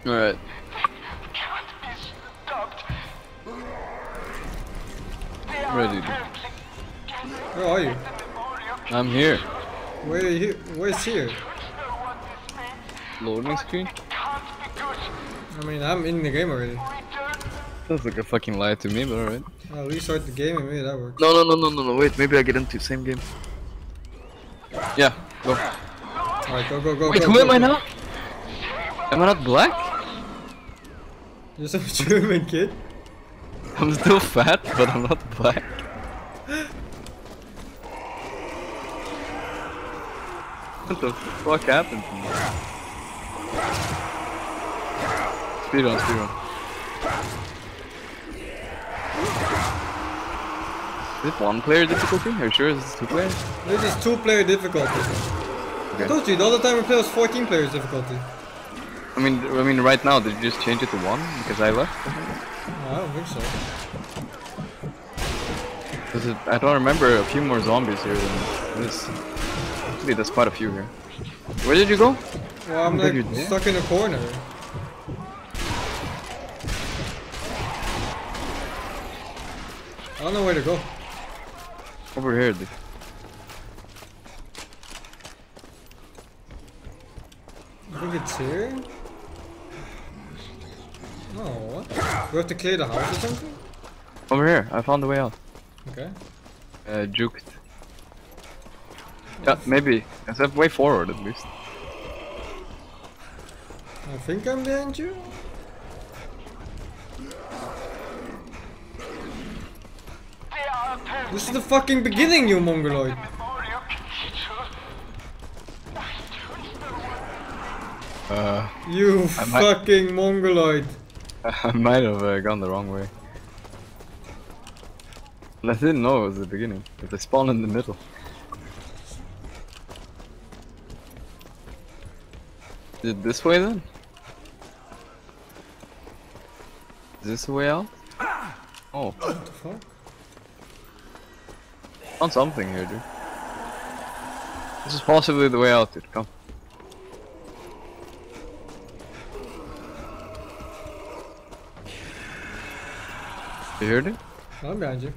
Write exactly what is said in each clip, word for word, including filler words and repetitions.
Alright. Ready, dude. Where are you? I'm here. Where are you? Where's here? Loading screen? I mean, I'm in the game already. Sounds like a fucking lie to me, but alright. I'll restart the game and maybe that works. No, no, no, no, no, no, wait, maybe I get into the same game. Yeah, go. Alright, go, go, go, Wait, go, who go, am I go. now? Am I not black? You're some German kid. I'm still fat, but I'm not black. What the fuck happened to me? Speed on, speed on. Is it one player difficulty? Are you sure it's two players? This is two player difficulty. Okay. I told you, the other time we played was fourteen players difficulty. I mean, I mean, right now, did you just change it to one because I left? No, I don't think so. Cause it, I don't remember a few more zombies here than this. Actually, there's quite a few here. Where did you go? Well, I'm I thought you like did. stuck in a corner. I don't know where to go. Over here, dude. I think it's here. No, what? We have to clear the house or something? Over here. I found the way out. Okay. Uh, juked. Yeah, maybe. Except way forward at least. I think I'm behind you. This is the fucking beginning, you mongoloid. Uh, You I might- fucking mongoloid. I might have uh, gone the wrong way. And I didn't know it was the beginning. If they spawn in the middle. Is it this way then? Is this the way out? Oh, What the fuck? found something here, dude. This is possibly the way out, dude. Come. You heard it? I'm behind you.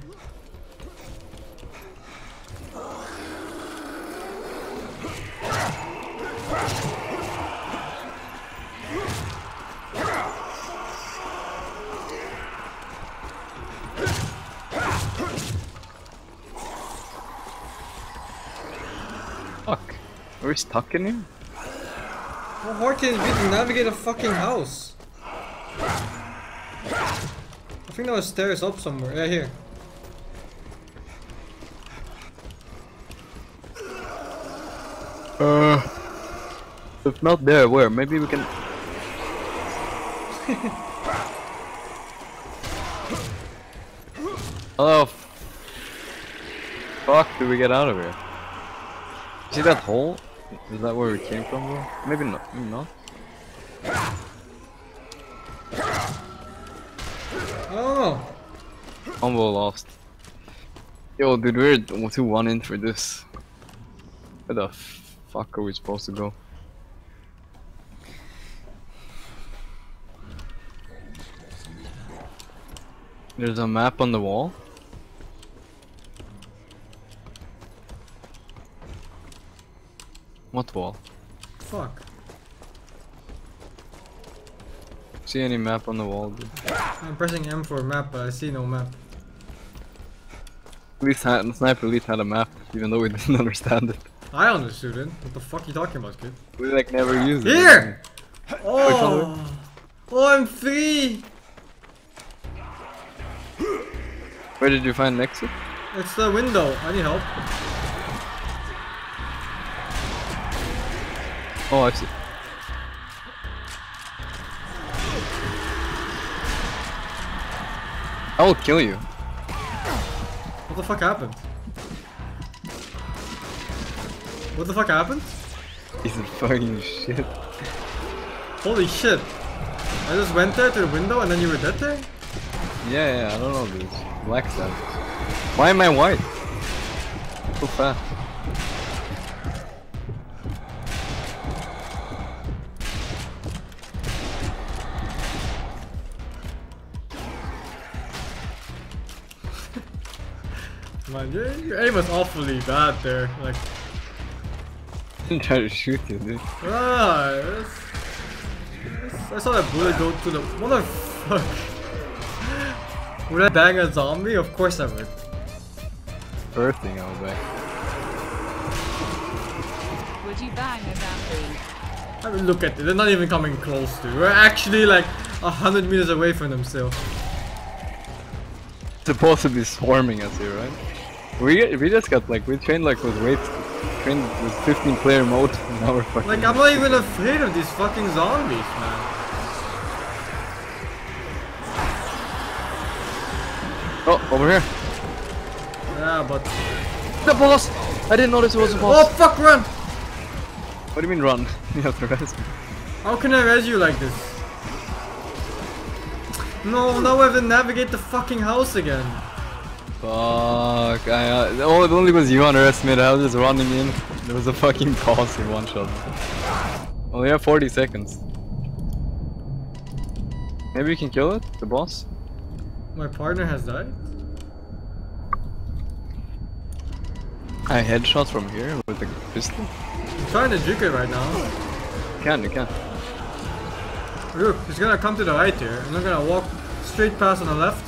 Fuck. Are we stuck in here? How hard can it be to navigate a fucking house? I think there was stairs up somewhere. Yeah, here. Uh, if not there, where? Maybe we can. Oh, f- fuck! Do we get out of here? See that hole? Is that where we came from, bro? Maybe not. Maybe not. I don't know. Combo lost. Yo, dude, we're two one in for this. Where the fuck are we supposed to go? There's a map on the wall. What wall? Fuck. See any map on the wall, dude? I'm pressing M for map, but I see no map. At least had, Sniper Elite had a map, even though we didn't understand it. I understood it. What the fuck are you talking about, kid? We like never used it. Here! Oh! Oh, I'm free! Where did you find an exit? It's the window. I need help. Oh, I see. I will kill you. What the fuck happened? What the fuck happened? Piece of fucking shit. Holy shit. I just went there to the window and then you were dead there? Yeah, yeah, I don't know, dude. Black stuff. Why am I white? So fast. Man, your, your aim was awfully bad there. Like, I didn't try to shoot you, dude. ah, that's, that's, I saw that bullet go to the motherfucker. Would I bang a zombie? Of course I would. First thing I'll bang. Would you bang a zombie? I mean, look at it. They're not even coming close to. We're actually like a hundred meters away from them still. Supposed to be swarming us here, right? We we just got like we trained like with weight, trained with fifteen player mode, and now we're fucking. Like, I'm not even afraid of these fucking zombies, man. Oh, over here. Yeah, but The boss! I didn't notice it was a oh boss. fuck, run! What do you mean run? You have to rest me. How can I res you like this? No, now I have to navigate the fucking house again. Fuck, I, uh, oh, it only was you underestimated. I was just running in. There was a fucking boss in one shot. Only have forty seconds. Maybe you can kill it, the boss? My partner has died? I headshot from here with the pistol. I'm trying to juke it right now. You can, you can. Look, he's gonna come to the right here, and I'm gonna walk straight past on the left.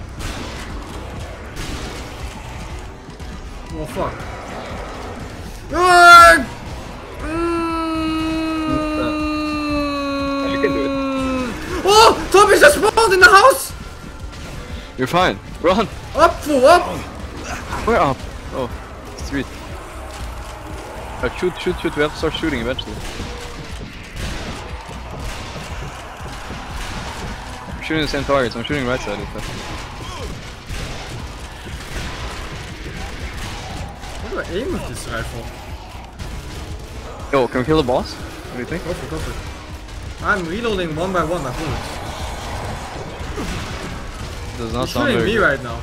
Oh fuck. Ah! You can do it. Oh! Zombies just spawned in the house! You're fine. Run! Up, fool, up! Where up? Oh, street. Uh, shoot, shoot, shoot. We have to start shooting eventually. I'm shooting the same targets. I'm shooting right side. If that's... How do I aim with this rifle? Yo, can we kill the boss? What do you think? Go for it, go for it. I'm reloading one by one my bullets. Does not He's sound shooting very me good. right now.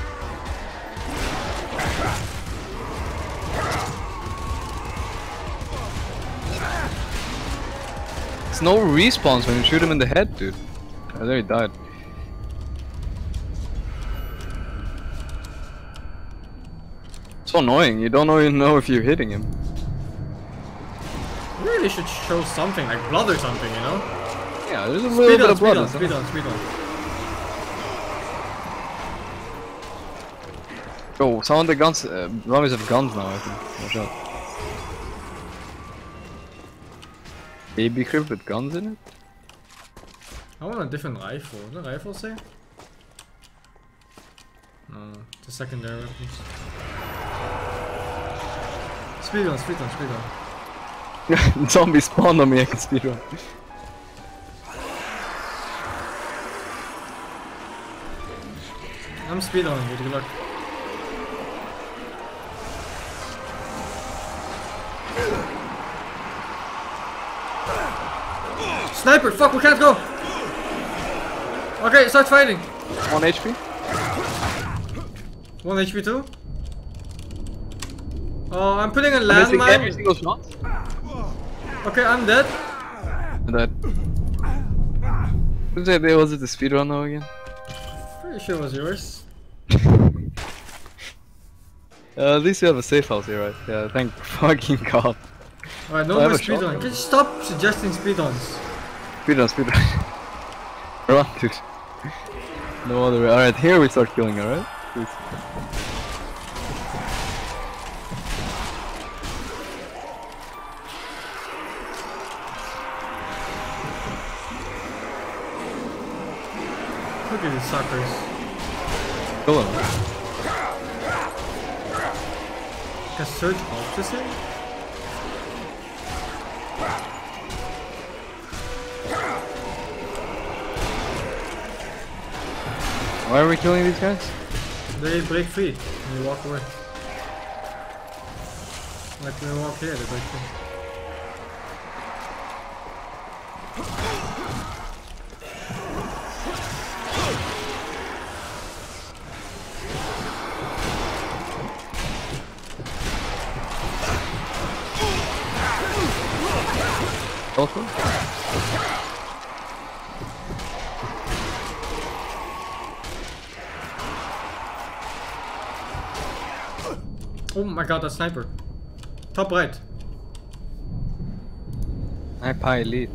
It's no respawns when you shoot him in the head, dude. Oh, there he died. So annoying. You don't even know if you're hitting him. You really should show something, like blood or something, you know? Yeah, there's a little Speed bit on, of blood. speed on, isn't speed there? on, speed on. Oh, some of the guns, uh, zombies have guns now, I think. Watch out. Baby crib with guns in it? I want a different rifle. Is the rifle say? No, the secondary weapons. Speed on, speed on, speed on. Zombie spawned on me, I can speedrun. I'm speed on, dude. Good luck. Sniper! Fuck, we can't go! Okay, start fighting! One H P? One H P too? Oh, I'm putting a I'm missing every landmine. single shot. Okay, I'm dead. And that. Whose idea was it to speedrun now again? Pretty sure it was yours. Uh, at least we have a safe house here, right? Yeah, thank fucking god. Alright, no I have more a speed on. shotgun. Can you stop suggesting speed ons? Speedrun, speedrun. Run, dude. No other way. Alright, here we start killing, alright? Please. Look at these suckers. Kill him. Can Surge help this thing? Why are we killing these guys? They break free and you walk away. Like when we walk here, they break free. Also? Oh my god, that sniper. Top right. Sniper elite.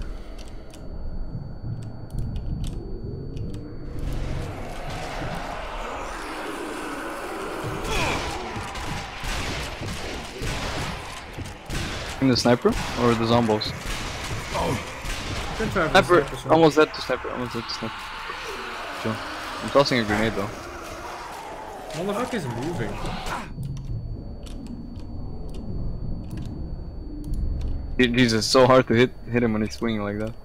In the sniper or the zombies? Can try for Sniper, sniper, so. almost dead to sniper, almost dead to sniper. Sure. I'm tossing a grenade though. Motherfucker is moving. Jesus, it's so hard to hit hit him when he's swinging like that.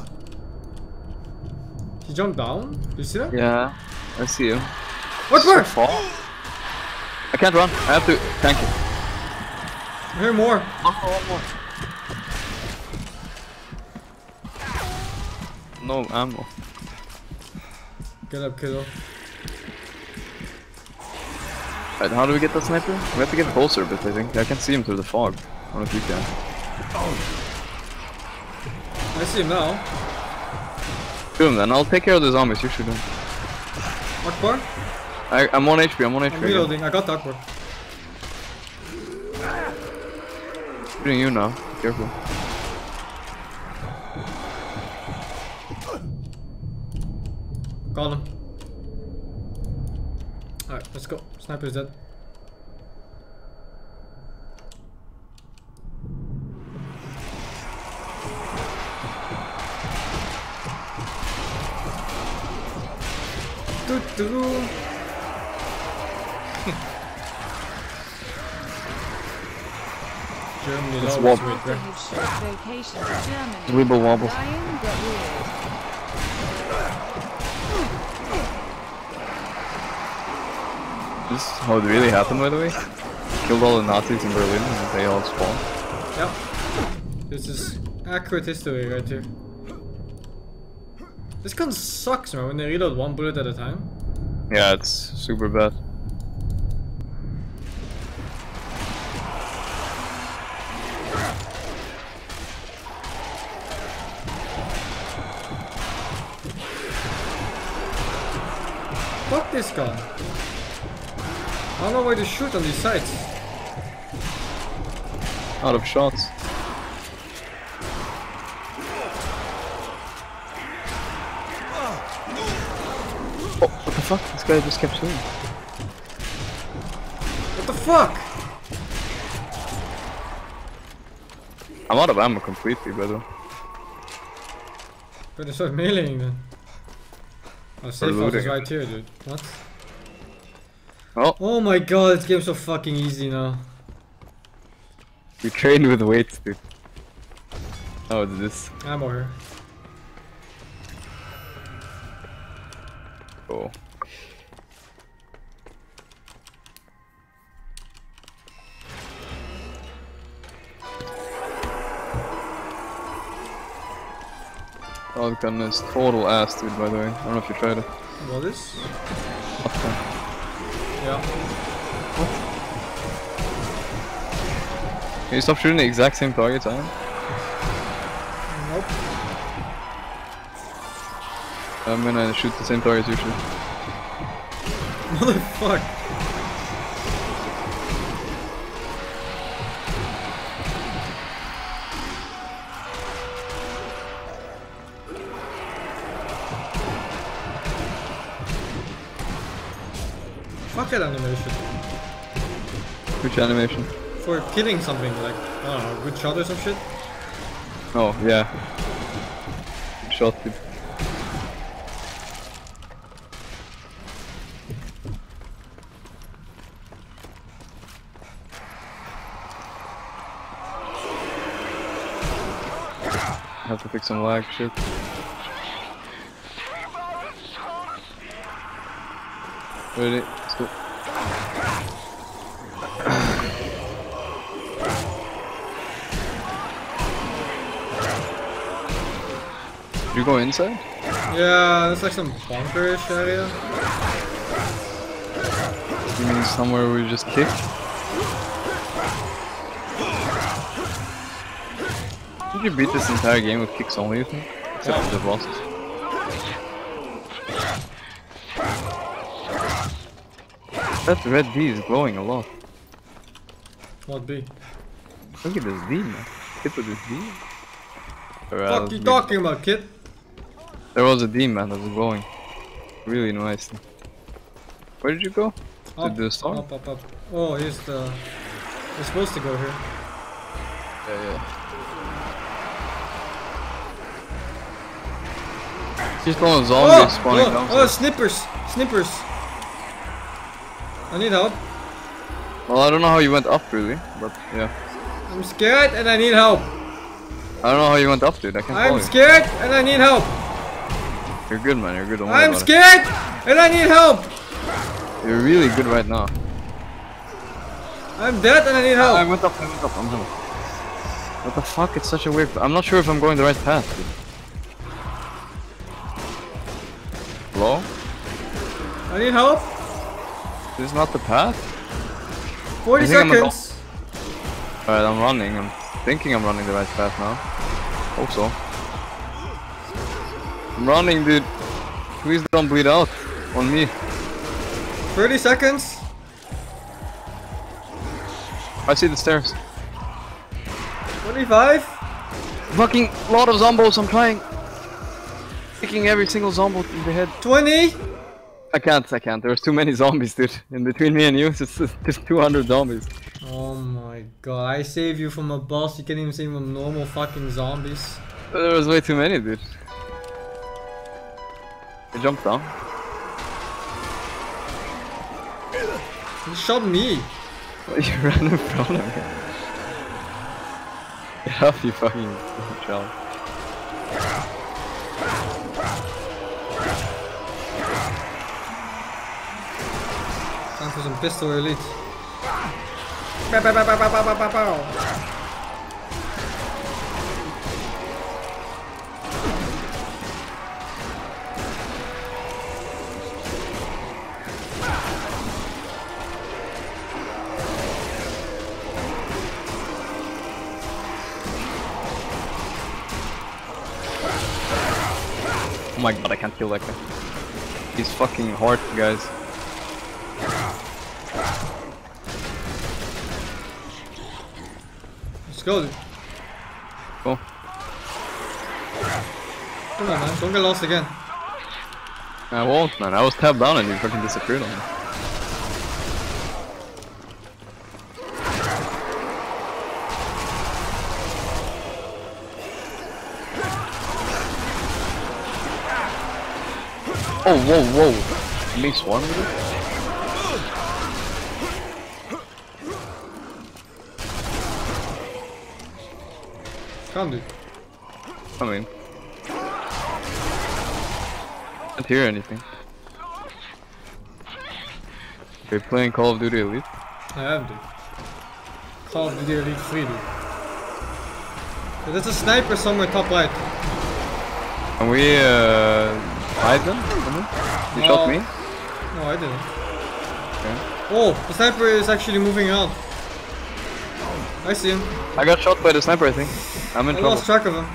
He jumped down? Do you see that? Yeah, I see him. What So for? far. I can't run. I have to tank it. I hear more. One more. No ammo. Get up, kiddo. Right, how do we get that sniper? We have to get closer a bit, I think. I can see him through the fog. I don't know if you can. I see him now. Shoot him then. I'll take care of the zombies. You shoot him. Akbar? I, I'm on H P. I'm on H P. I'm reloading. I got the Akbar. Shooting you now. Careful. Got him. Alright, let's go. Sniper's dead. Doo -doo. Germany Let's loves walk. with After that. his short vacation to Germany, Wibble wobble. Ryan got weird. This is how it really happened, by the way. Killed all the Nazis in Berlin and they all spawned. Yep. This is accurate history right here. This gun sucks, man, when they reload one bullet at a time. Yeah, it's super bad. Fuck this gun. I don't know where to shoot on these sites. Out of shots. Oh, what the fuck? This guy just kept shooting. What the fuck? I'm out of ammo completely, by the way. Better start meleeing then. Oh, safe house is looting. right here, dude. What? Oh, Oh my god, this game's so fucking easy now. we trained with weights, dude. Oh, it's this. Ammo here. Oh. Shotgun is total ass, dude, by the way. I don't know if you tried it. What is? Okay. Yeah. Can you stop shooting the exact same targets, Ian? Nope. I'm gonna shoot the same targets you shoot. Motherfuck. Fuck that animation. Which animation? For killing something, like, I don't know, good shot or some shit. Oh, yeah. Good shot, dude. I have to fix some lag shit. Ready? Let's go. Did you go inside? Yeah, that's like some bunkerish area. You mean somewhere we just kicked? Did you beat this entire game with kicks only, you think? Except for the bosses. That red D is glowing a lot. What B? Look at this D, man. Hit with this D. Alright, Fuck let's you be- talking about, kid? There was a D, man, that was going really nice. Where did you go? Up, to the storm? up, up, up. Oh, here's the. We're supposed to go here. Yeah, yeah. Just one Oh, zombies spawning oh, down. oh, snippers, snippers. I need help. Well, I don't know how you went up, really, but yeah. I'm scared and I need help. I don't know how you went up, dude. I can't follow I'm you. scared and I need help. You're good, man. You're good. Don't worry I'm about scared and I need help. it. You're really good right now. I'm dead and I need I help. went up. I went up. I'm done. What the fuck? It's such a weird. I'm not sure if I'm going the right path, dude. Hello? I need help. This is not the path? forty I think I'm a seconds. Alright, I'm running. I'm thinking I'm running the right path now. Hope so. I'm running, dude. Please don't bleed out on me. thirty seconds. I see the stairs. twenty-five. Fucking lot of zombos. I'm trying. Kicking every single zombo in the head. twenty. I can't. I can't. There's too many zombies, dude. In between me and you, it's just, there's two hundred zombies. Oh my god, I saved you from a boss, you can't even save from normal fucking zombies. There was way too many, dude. I jumped down. You shot me. You ran in front of me. Get off, you fucking child. Time for some pistol elite. Bow, bow, bow, bow, bow, bow, bow, bow. Oh my god, I can't kill that guy. He's fucking hard, guys. Let's go, dude. Go. Come on, man. Don't get lost again. I won't, man. I was tabbed down and you fucking disappeared on me. Oh, whoa, whoa. You make swarm with it? Come, dude. I mean. Can't hear anything. You're playing Call of Duty Elite? I am, dude. Call of Duty Elite three, dude. Yeah, there's a sniper somewhere top right. Can we, uh, hide them? You No. shot me? No, I didn't. Okay. Oh, the sniper is actually moving around. I see him. I got shot by the sniper, I think. I'm in I trouble. lost track of him.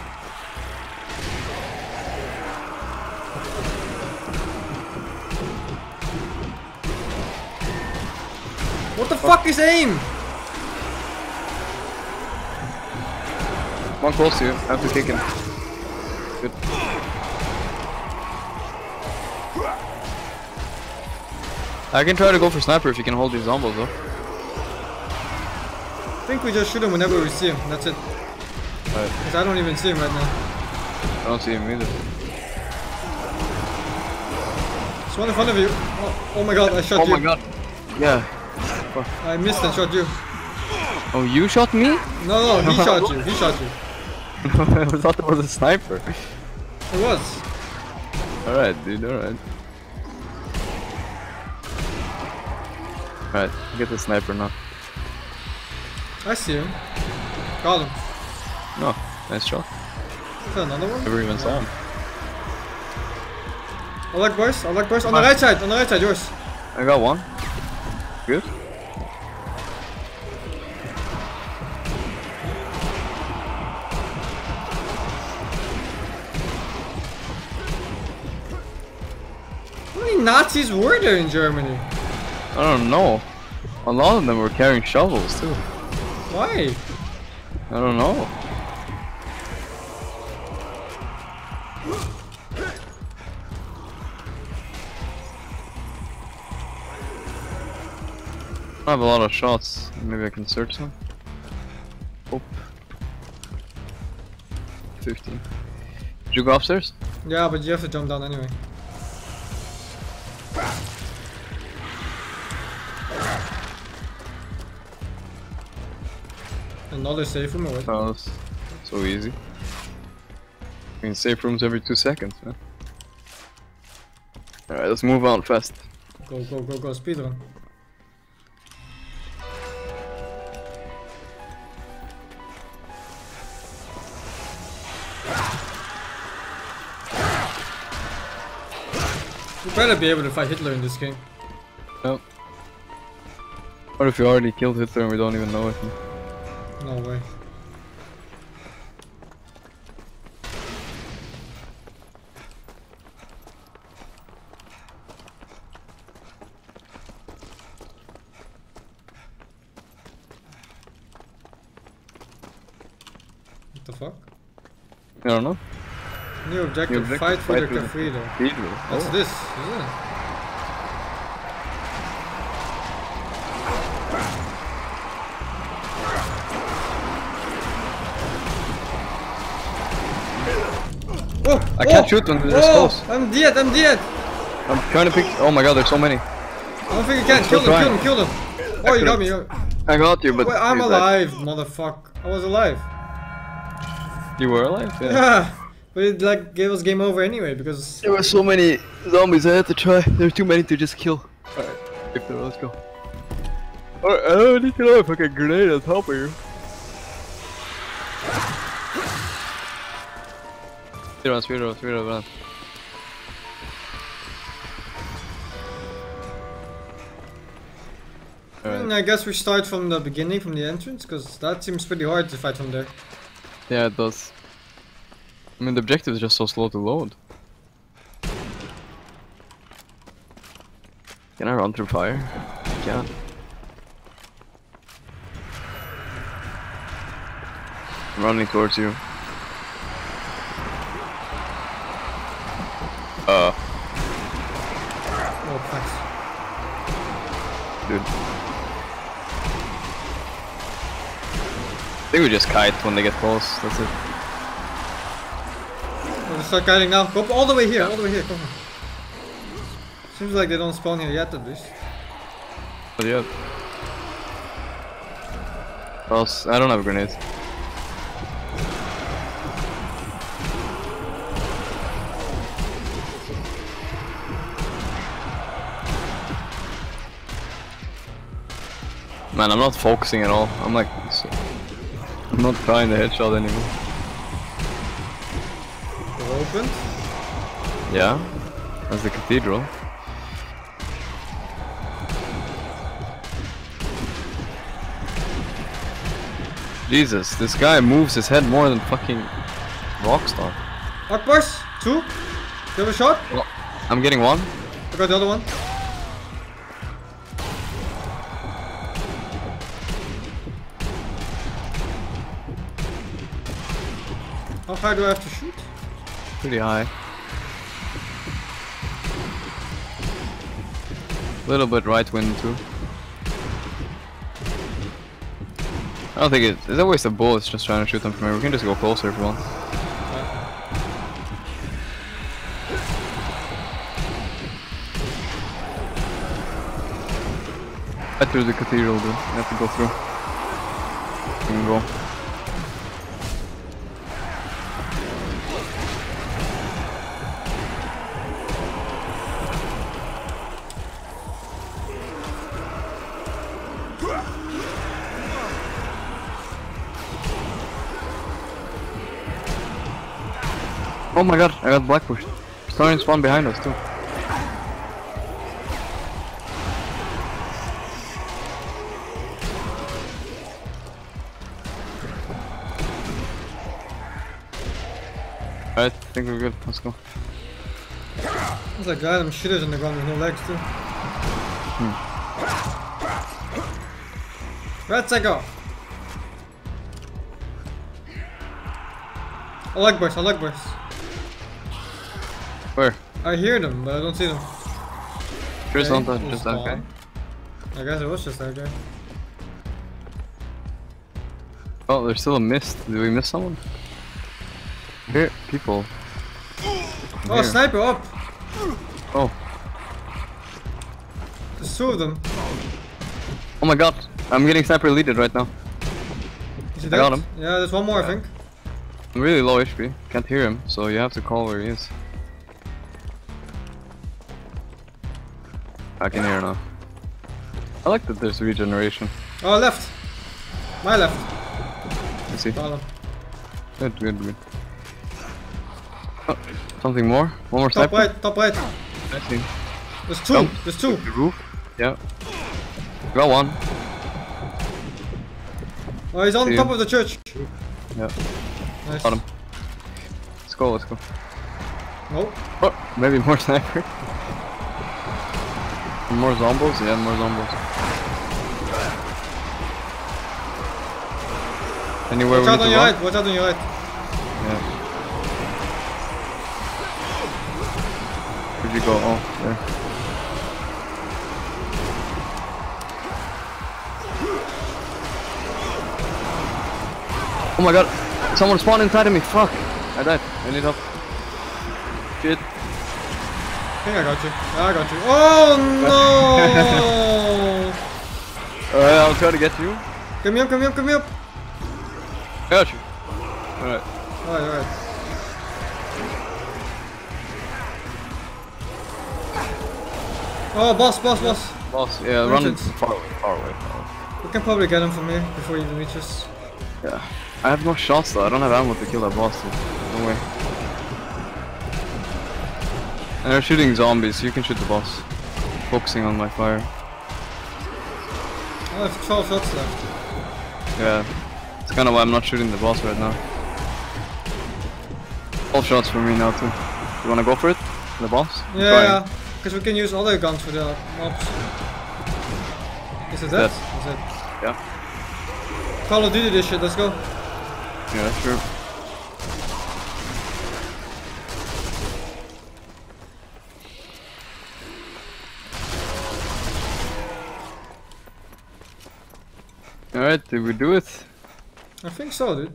What the fuck is aim? One close to you. I have to kick him. Good. I can try to go for sniper if you can hold these zombies though. I think we just shoot him whenever we see him. That's it. Alright. Because I don't even see him right now. I don't see him either. There's one in front of you. Oh, oh my god, I shot Oh you. my god. Yeah. I missed and shot you. Oh, you shot me? No, no, he shot you. He shot you. I thought it was a sniper. It was. Alright, dude, alright. Alright, get the sniper now. I see him. Got him. No, nice shot. Is there another one? Never even saw him. I like boys. I like boys. On the right side. On the right side, yours. I got one. Good. How many Nazis were there in Germany? I don't know. A lot of them were carrying shovels too. Why? I don't know. I have a lot of shots. Maybe I can search some. Oh. fifteen. Did you go upstairs? Yeah, but you have to jump down anyway. Another safe room or what? Oh, that's so easy. I mean, safe rooms every two seconds, man. Alright, let's move on fast. Go, go, go, go, speedrun. You better be able to fight Hitler in this game. Nope. What if you already killed Hitler and we don't even know it? No way. What the fuck? I don't know. New objective, New objective, fight for fight the for the cathedral. Cathedral. What's Oh. this? Isn't it? Oh, I oh, can't shoot them, they're this oh, close. I'm dead, I'm dead. I'm trying to pick. Oh my god, there's so many. I don't think you can. still Kill them, trying. kill them, kill them. Oh, you got me. you- I got you, but Wait, I'm you died. alive, motherfucker. I was alive. You were alive? Yeah. Yeah, but it like gave us game over anyway because There were so many zombies I had to try. There's too many to just kill. Alright, if there, let's go. Alright, I don't need to know if I can grenade on top of you. Speed run, speed run, speed run, run. Mm, Alright. I guess we start from the beginning, from the entrance, because that seems pretty hard to fight from there. Yeah, it does. I mean, the objective is just so slow to load. Can I run through fire? I can. I'm running towards you. Uh, Oh, thanks. dude. I think we just kite when they get close, that's it. We'll just start guiding now. Go all the way here, all the way here, come on. Seems like they don't spawn here yet at least. But yeah. What else? I don't have grenades. Man, I'm not focusing at all. I'm like, so, I'm not trying the headshot anymore. They're opened. Yeah, that's the cathedral. Jesus, this guy moves his head more than fucking Rockstar. Akbars, two. You have a shot? Well, I'm getting one. I got the other one. How high do I have to shoot? Pretty high. Little bit right wind too. I don't think it. It's a waste of bullets just trying to shoot them from here. We can just go closer if we want. Right through the cathedral, dude. You have to go through. You can go. Oh my god, I got black pushed. Starting to spawn behind us too. Alright, I think we're good. Let's go. There's a guy, them shitters on the ground with no legs too. Hmm. Let's go. I like bursts, I like bursts. Where? I hear them, but I don't see them. There's Okay, not that, we'll just that guy. spawn. I guess it was just that guy. Oh, there's still a mist. Did we miss someone? Here, people. Oh, Here. sniper up! Oh. There's two of them. Oh my god. I'm getting sniper eluded right now. Is he I dead? got him. Yeah, there's one more, I think. I'm really low H P. Can't hear him, so you have to call where he is. I can hear now. I like that there's regeneration. Oh, left! My left. You see? Got him. Good, good, good. Oh, something more? One more Top sniper? right, top right. I see. There's two, Jump. there's two. The roof? Yeah. Got one. Oh, he's on See top him. of the church. Yeah. Nice. Got him. Let's go, let's go. Nope. Oh, maybe more sniper. More zombies? Yeah, more zombies. Anywhere Watch we out need on to your run? right, watch out on your right. Yeah. Where'd you go? Oh, there. Oh my god! Someone spawned inside of me! Fuck! I died. I need help. Shit. I think I got you. Yeah, I got you. Oh no! Alright, I'll try to get you. Come here, come here, come here. I got you. Alright. Alright, alright. Oh, boss, boss, boss. Boss, yeah, run Merchants. far away, far away, far away. We can probably get him from here before he even reaches. Yeah. I have no shots though, I don't have ammo to kill that boss dude. No way. And they're shooting zombies, so you can shoot the boss. Focusing on my fire. I have twelve shots left. Yeah. It's kinda why I'm not shooting the boss right now. twelve shots for me now too. You wanna go for it? The boss? I'm Yeah, trying. yeah. Because we can use other guns for the mobs. Is it that? Dead. Is it? Yeah. Call of Duty this shit, let's go. Yeah, sure. Alright, did we do it? I think so, dude.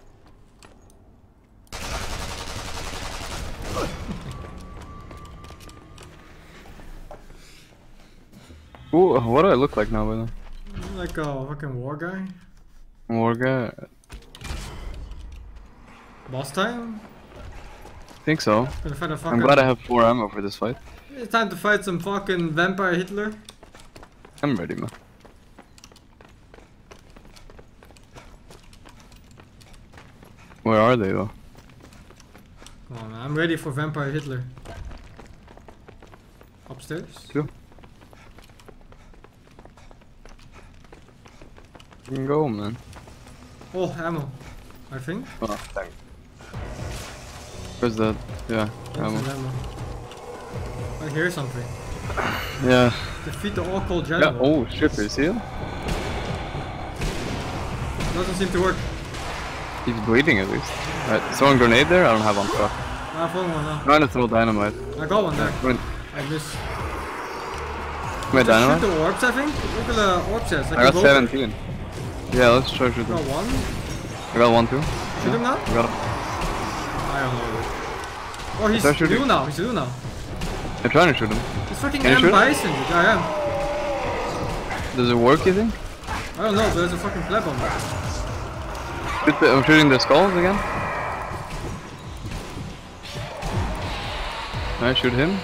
Ooh, what do I look like now, by the way? Like a fucking war guy. War guy? Boss time? Think so. Gonna fight a I'm fucking... glad I have four ammo for this fight. It's time to fight some fucking vampire Hitler. I'm ready, man. Where are they though? Come on, man. I'm ready for vampire Hitler. Upstairs? Two. You can go, man. Oh, ammo. I think. Oh, thank Where's that? Yeah, ammo. Ammo. ammo. I hear something. Yeah. Defeat the all-call Yeah. general. Oh, shit, you see him? Doesn't seem to work. He's bleeding at least. Right, throwing grenade there? I don't have on truck. I found one now. Trying to throw dynamite. I got one there. Wait, I missed. wait, Shoot dynamite? the orbs, I think. Look at the orb chest. I got seventeen. Yeah, let's try to shoot Got him. one. I got one too. Shoot him now? I got him. I don't know. Oh, he's Start shooting. blue now. He's blue now. I'm trying to shoot him. He's fucking Can you M. shoot him? Bison, dude. I am. Does it work, you think? I don't know, but there's a fucking pleb on there. Shoot the, I'm shooting the skulls again. I shoot him.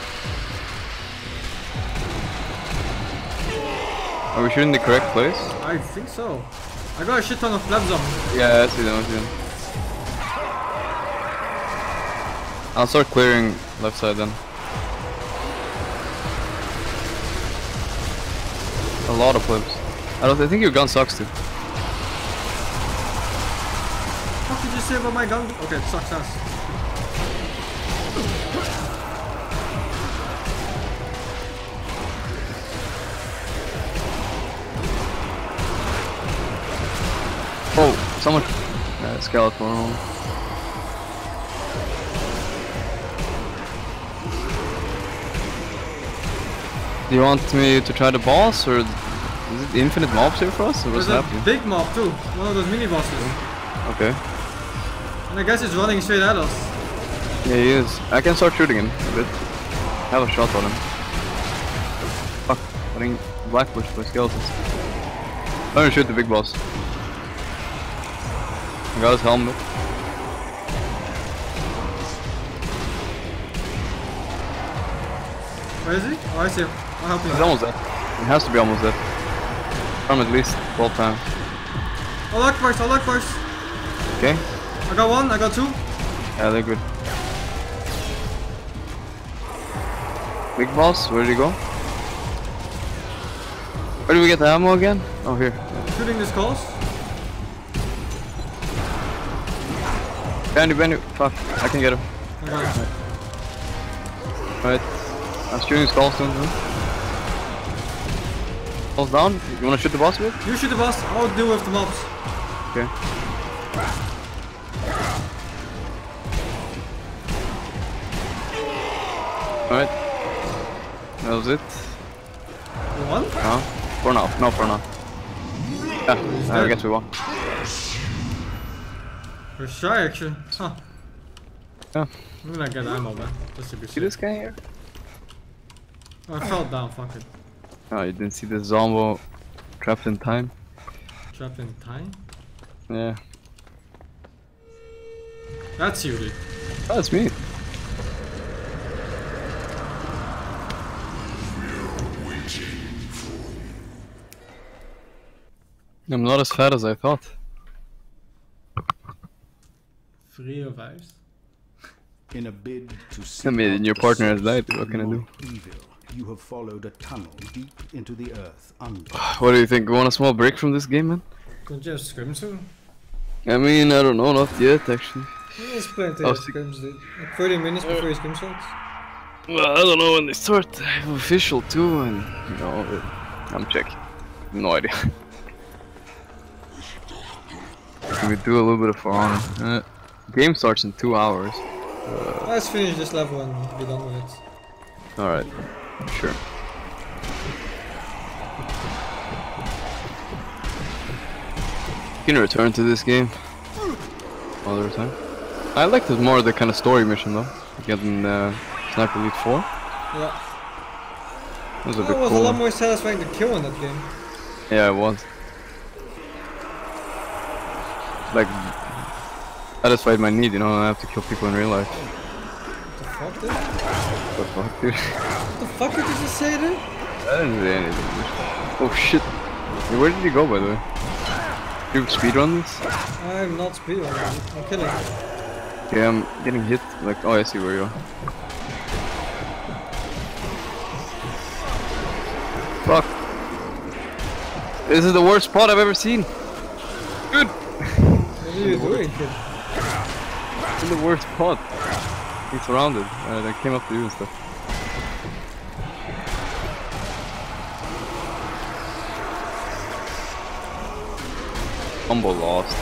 Are we shooting the correct place? I think so. I got a shit ton of plebs on me. Yeah, I see them, I see them. I'll start clearing left side then. A lot of flips. I don't I think your gun sucks too. What did you say about my gun? Okay, it sucks ass. Oh, someone. Uh, skeleton. Do you want me to try the boss, or is it infinite mobs here for us? Or what's There's a happening? big mob too. One of those mini bosses. Okay. And I guess it's running straight at us. Yeah, he is. I can start shooting him a bit. Have a shot on him. Fuck. Getting blackbushed by skeletons. I'm gonna shoot the big boss. I got his helmet. Where is he? Oh, I see him. I'll help He's you. almost dead. He has to be almost dead. From at least twelve times. I'll lock first, I'll lock first. Okay? I got one, I got two. Yeah, they're good. Big boss, where did he go? Where do we get the ammo again? Oh, here. Shooting the skulls. Benny, Benny. Fuck, I can get him. I got him. Right. I'm shooting skulls soon. Skulls down. You wanna shoot the boss with? You shoot the boss, I'll deal with the mobs. Okay. Alright. That was it. You won? No? For now. No, for now. Yeah, I dead. guess we won. We're shy actually. Huh. Yeah. I'm gonna get ammo, man. Just to be See safe. this guy here? Oh, I fell down, fuck it. Oh, you didn't see the Zombo trapped in time? Trapped in time? Yeah. That's you, dude. Oh, that's me. I'm not as fat as I thought. Three of vibes. In a bid to I mean, your partner has died, what can I do? Evil, you have followed a tunnel deep into the earth under. What do you think? You want a small break from this game, man? Don't you have scrims soon? I mean, I don't know, not yet, actually. There's plenty Oh, of sick. scrims, dude. Like thirty minutes before your scrim starts. Well, I don't know when they start. I have official too, and you know, I'm checking. No idea. We do a little bit of fun. Uh, game starts in two hours. Let's finish this level and be done with it. Alright, sure. You can return to this game other time. I liked it more the kind of story mission though. Getting uh, Sniper Elite four. Yeah. That was a It bit was cool. a lot more satisfying to kill in that game. Yeah, it was. Like, satisfied my need, you know, I have to kill people in real life. What the fuck, dude? What the fuck, dude? What the fuck did you just say, dude? I didn't say anything. Oh shit. Hey, where did he go, by the way? You speedrun this? I'm not speedrunning, I'm killing. Yeah, I'm getting hit. Like, oh, I see where you are. Fuck. This is the worst spot I've ever seen. Good. What are you doing, kid? It's in the worst spot. He's surrounded. Uh, I came up to you and stuff. Combo lost.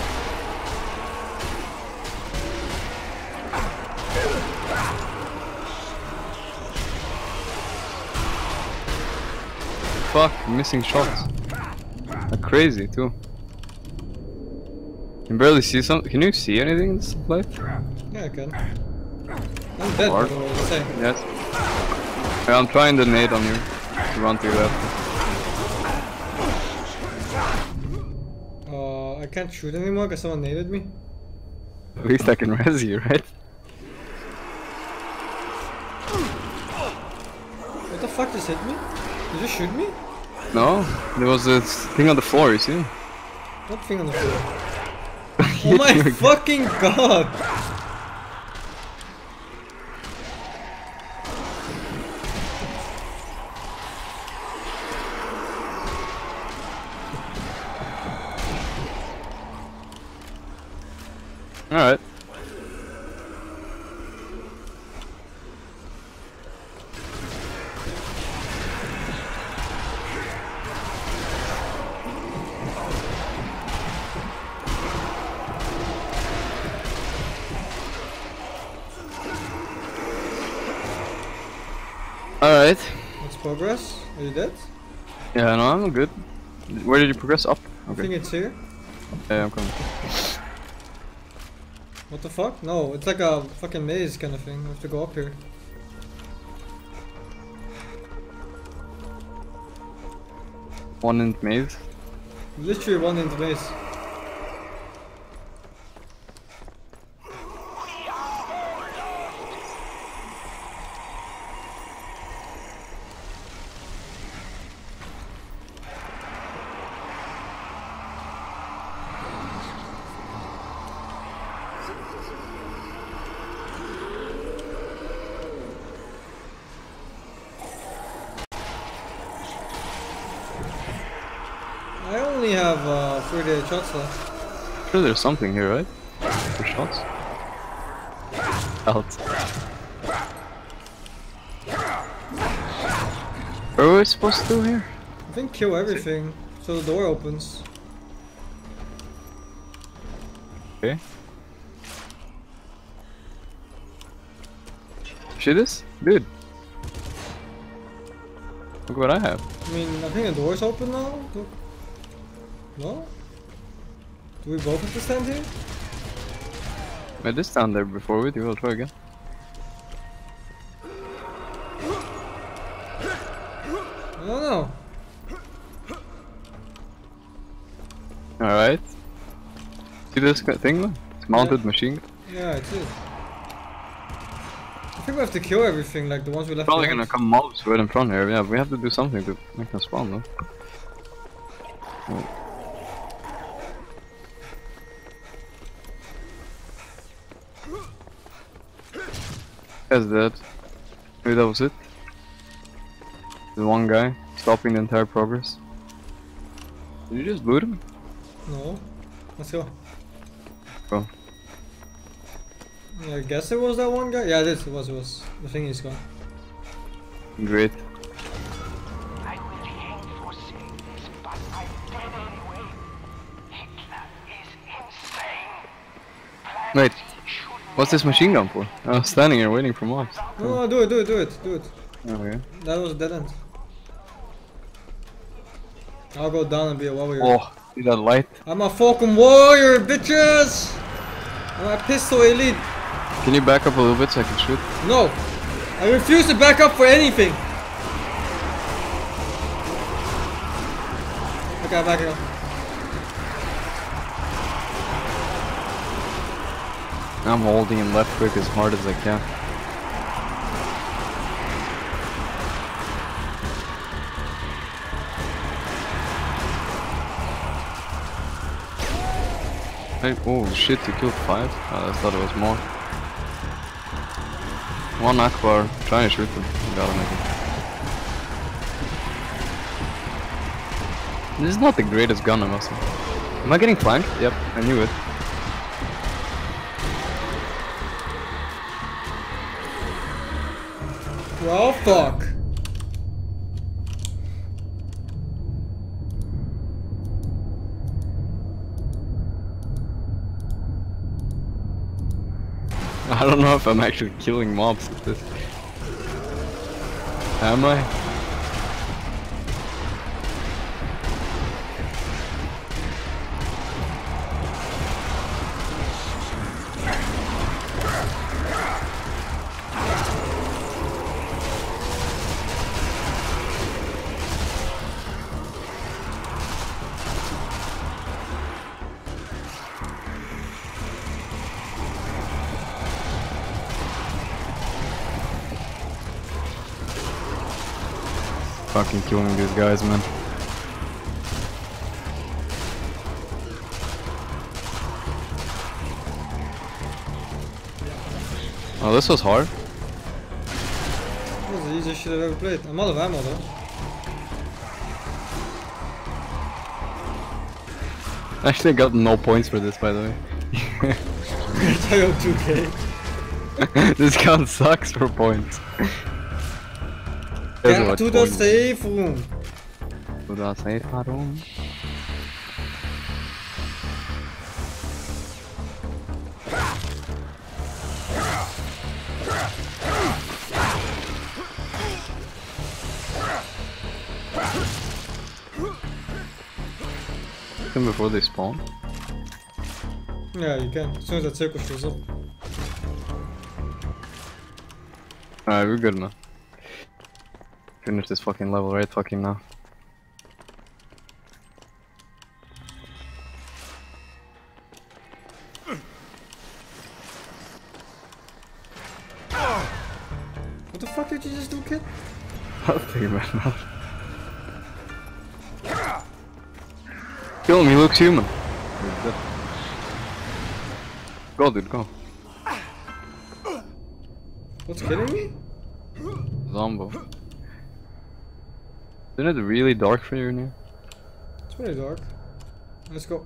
Fuck, missing shots. They're crazy too. You can barely see some. Can you see anything in this light? Yeah, I can. I'm dead, by Hard. the way, let's say. Yes. Yeah, I'm trying the nade on you. To run to your left. Uh, I can't shoot anymore because someone naded me. At least I can res you, right? What the fuck just hit me? Did you shoot me? No, there was this thing on the floor, you see? What thing on the floor? Oh my fucking god! Alright. Alright. Let's progress. Are you dead? Yeah, no, I'm good. Where did you progress? Up? I Okay. think it's here. Yeah, I'm coming. What the fuck? No, it's like a fucking maze kind of thing. We have to go up here. One in maze. Literally one in the maze. I only have uh, thirty-eight shots left. Sure, there's something here, right? For shots. Out. What are we supposed to do here? I think kill everything so the door opens. Okay. See this? Dude. Look what I have. I mean, I think the door's open now. Do no? Do we both have to stand here? I did stand there before with you, I'll try again. I don't know. Alright. See this kind of thing, man? It's mounted Yeah. machine gun. Yeah, it's it. I think we have to kill everything, like the ones we left Probably behind. gonna come mobs right in front here. Yeah, we have to do something to make them spawn though. Oh. That's dead. Maybe that was it. The one guy stopping the entire progress. Did you just boot him? No. Let's go. Go. I guess it was that one guy. Yeah, it is. It was. It was. The thing is gone. Great. I will be hanged for saying this, but I'm dead anyway. Hitler is insane. Wait, what's this machine gun for? I was standing here waiting for mobs. No, no, do it, do it, do it, do it. Okay. That was a dead end. I'll go down and be a warrior. Oh, see that light? I'm a fucking warrior, bitches! I'm a pistol elite. Can you back up a little bit so I can shoot? No! I refuse to back up for anything! Okay, I'm backing up. I'm holding him left click as hard as I can. Hey, oh shit, you killed five? Oh, I thought it was more. One Akbar, trying to shoot them. You gotta make it. This is not the greatest gun, I must say. Am I getting flanked? Yep, I knew it. Well, fuck. I don't know if I'm actually killing mobs with this. Am I? Fucking killing these guys, man. Oh, this was hard. That was the easiest shit I've ever played. I'm out of ammo though. Actually, I got no points for this, by the way. I got two K. This gun sucks for points. Get to the safe room. To the safe room. collect them before they spawn? Yeah, you can. As soon as that circle shows up. Alright, we're good now. Finish this fucking level right fucking now. What the fuck did you just do, kid? I'll take him right now. Kill him, he looks human. He's dead. Go, dude, go. What's killing me? Zombo. Isn't it really dark for you in here? It's pretty dark. Let's go.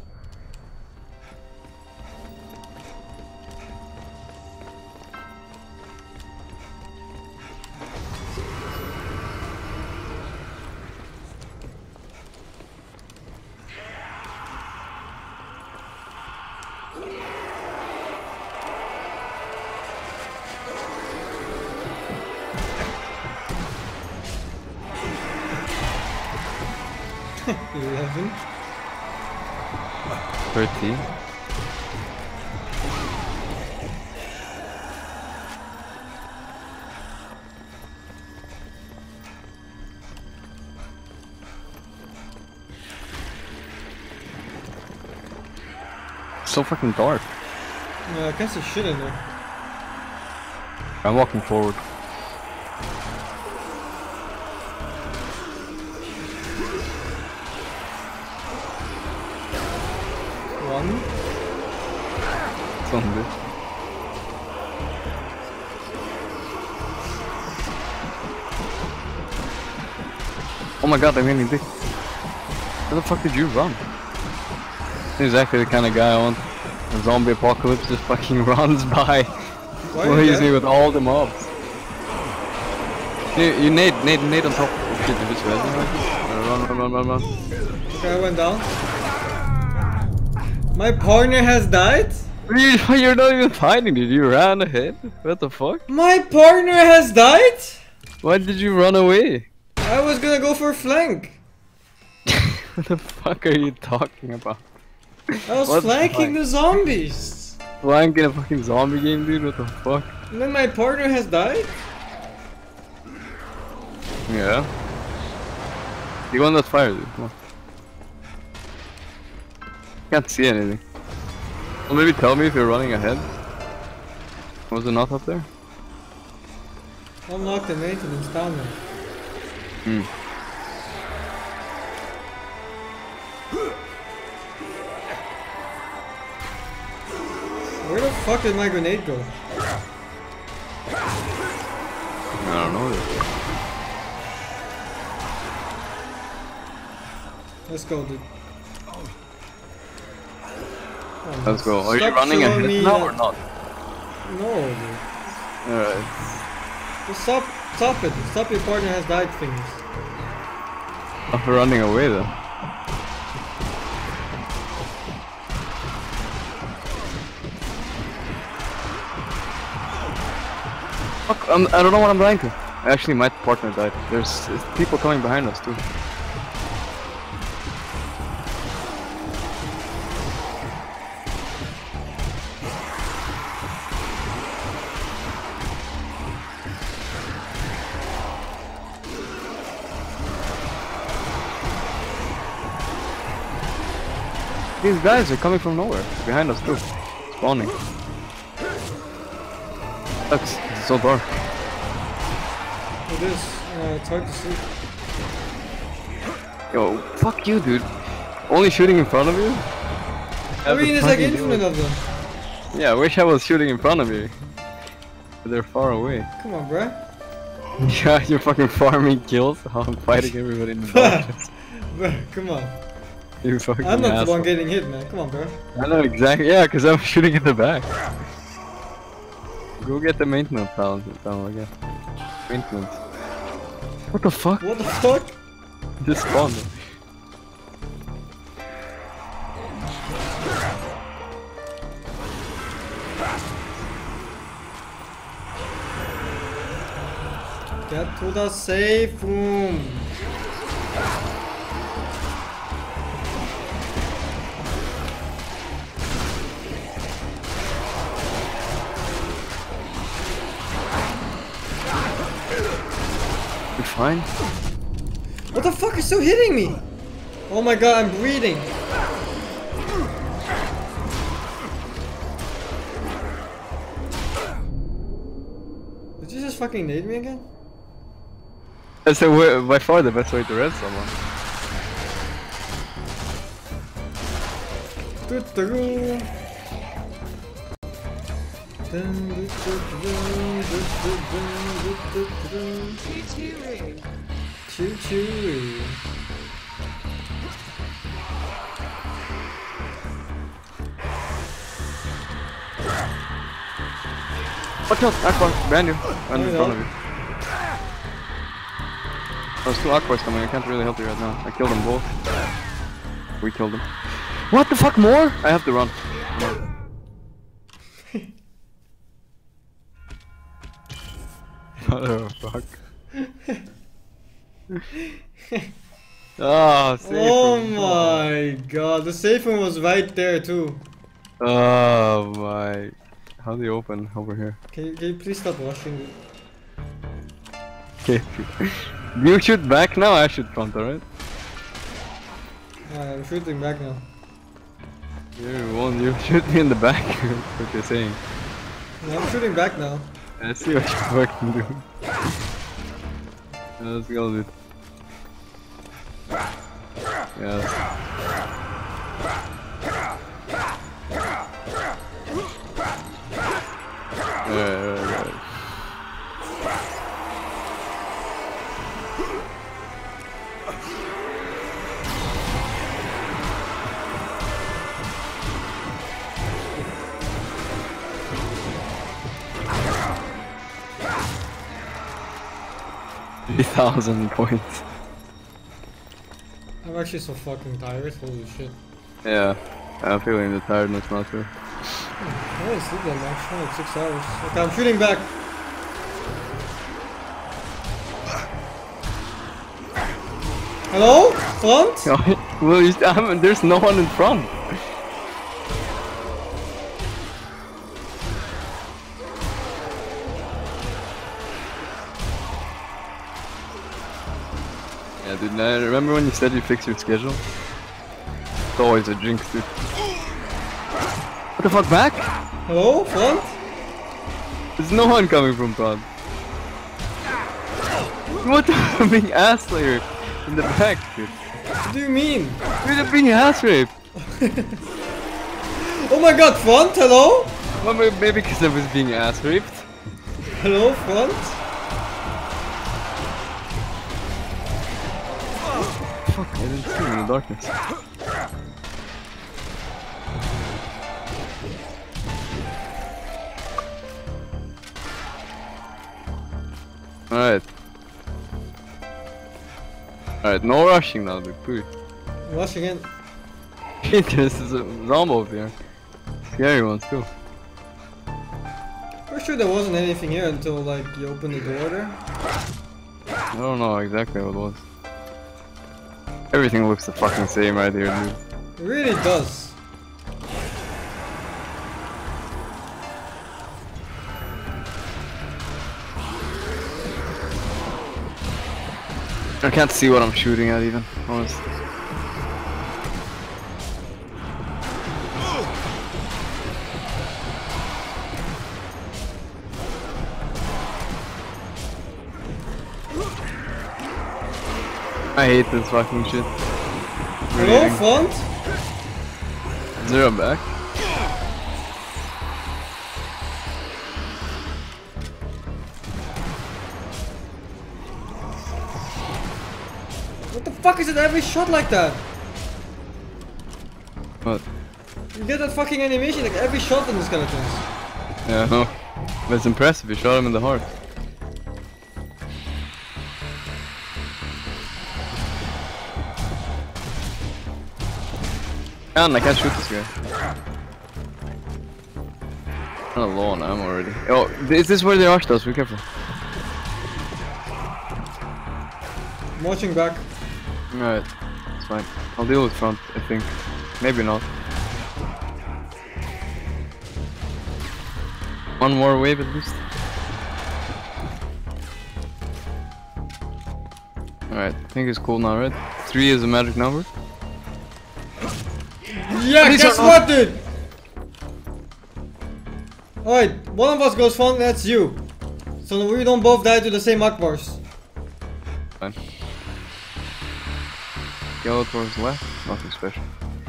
Eleven. Thirteen. So fucking dark. Yeah, I can't see shit in there. I'm walking forward. One. Something good. Oh my god, I really did. Where the fuck did you run? This is exactly the kind of guy I want. A zombie apocalypse just fucking runs by. Why are you Lazy dead? with all the mobs. You, you nade, nade, nade on top. Oh shit, you just res me like this? Run, run, run, run, run. Okay, I went down. My partner has died? You- You're not even fighting, dude. You ran ahead. What the fuck? My partner has died? Why did you run away? I was gonna go for a flank. What the fuck are you talking about? I was What flanking the the zombies. Flank in a fucking zombie game, dude? What the fuck? And then my partner has died? Yeah. You want that fire, dude? Come on. Can't see anything. Well, maybe tell me if you're running ahead. Was it not up there? Unlock the maintenance down there. Hmm. Where the fuck did my grenade go? I don't know. Dude. Let's go, dude. Oh, Let's go. Are you stop running showing ahead me now that- or not? No, dude. Alright. Just stop, stop it. Stop your partner has died things. I'm running away then. Fuck, I'm, I don't know what I'm dying to. Actually, my partner died. There's, there's people coming behind us too. These guys are coming from nowhere. Behind us too. Spawning. Sucks. It's so dark. It is. Uh, it's hard to see. Yo, fuck you, dude. Only shooting in front of you? I mean, there's like infinite of them. Yeah, I wish I was shooting in front of you. But they're far away. Come on, bruh. Yeah, you're fucking farming kills while I'm fighting everybody in the darkness. Bruh, come on. You fucking I'm not the asshole. one getting hit, man. Come on, bruh. I know exactly. Yeah, because I'm shooting in the back. Go get the maintenance talent down again. Maintenance. What the fuck? What the fuck? Just spawned. Get to the safe room. fine. What the fuck is still hitting me? Oh my god, I'm bleeding. Did you just fucking nade me again? That's a way, by far the best way to res someone. Doo-doo-doo. Dun, doo-doo-doo, doo-doo-doo, doo-doo-doo. Choo-choo-roo. Choo choo. Watch out, Akbar, behind you. And in I front know. of you. There's two Akbars coming, I can't really help you right now. I killed them both. We killed them. What the fuck more? I have to run. Motherfuck. Ah, safe Oh room. my god, the safe one was right there too. Oh my. How do you open over here? Can you, can you please stop rushing me? Okay. You shoot back now, I shoot front, alright? Alright, I'm shooting back now. You won't, you shoot me in the back, that's what you're saying. No, I'm shooting back now. I see what you're fucking doing. Yeah, let's go, dude. Yes. Alright, alright, alright. three thousand points. I'm actually so fucking tired, holy shit. Yeah, I'm feeling the tiredness now too. I didn't sleep that much, like six hours. Okay, I'm shooting back. Hello? Front? Well, you, I mean, there's no one in front. Yeah, dude, now, remember when you said you fix your schedule? It's always a jinx, dude. What the fuck, back? Hello? Front? There's no one coming from front. What the I'm being ass slayer in the back, dude. What do you mean? Dude, I'm being ass raped. Oh my god, front? Hello? Well, may- maybe because I was being ass raped. Hello, front? Fuck, I didn't see him in the darkness. Alright. Alright, no rushing now, dude, please. Rush again. This is a zombie over here. Scary ones too. Pretty sure there wasn't anything here until like you opened the door there. I don't know exactly what it was. Everything looks the fucking same right here, dude. It really does. I can't see what I'm shooting at even, honestly. I hate this fucking shit. Hello, Reading. front? Zero back. What the fuck is it every shot like that? What? You get that fucking animation like every shot in the skeletons. Yeah, no. But it's impressive, you shot him in the heart. Man, I can't shoot this guy. I'm low on ammo already. Oh, is this where they are us? Be careful. I'm watching back. Alright, it's fine. I'll deal with front, I think. Maybe not. One more wave at least. Alright, I think it's cool now, right? Three is a magic number. Yeah, These guess are what, dude? Alright, one of us goes fun, that's you. So we don't both die to the same Akbars. Fine. Yellow towards the left, nothing special.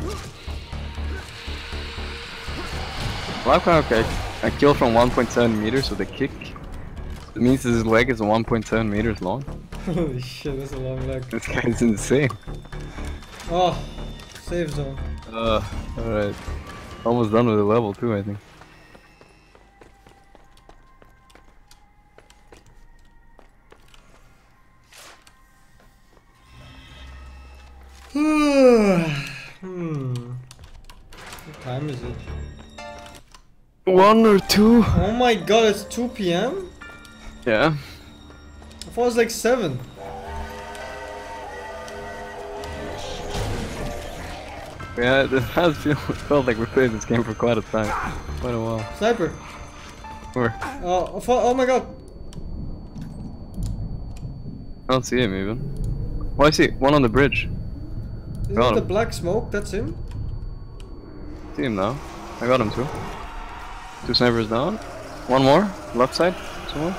Well, okay, I kill from one point seven meters with a kick. It means his leg is one point seven meters long. Holy shit, that's a long leg. This guy's insane. Oh, save zone. Uh, alright. Almost done with the level too, I think. Hmm. What time is it? One or two? Oh my god, it's two P M? Yeah. I thought it was like seven. Yeah, it has feel, felt like we played this game for quite a time. Quite a while. Sniper. Where? Oh, I thought, oh my god. I don't see him even. Oh, I see. One on the bridge. Isn't Got it the him. black smoke? That's him? See him now. I got him too. Two snipers down. One more. Left side. Someone.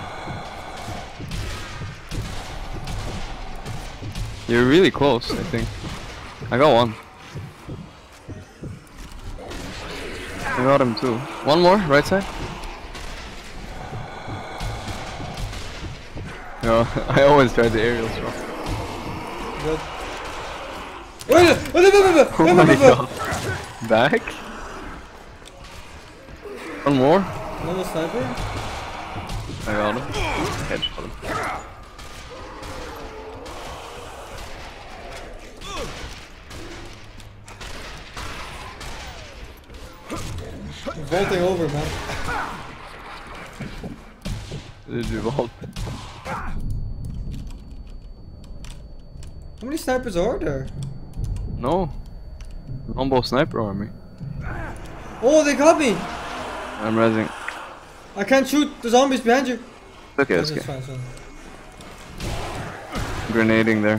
You're really close, I think. I got one. I got him too. One more, right side. No, I always try the aerial shot. Good. Wait, wait, wait, wait, wait, Oh wait, my wait, wait. god. Back. One more. Another sniper? I got him. Headshot him. Vaulting over, man. Did you vault? How many snipers are there? No. Longbow sniper army. Oh, they got me! I'm rezzing. I can't shoot the zombies behind you. Okay, Oh, it's it's okay. fine, it's fine. Grenading there.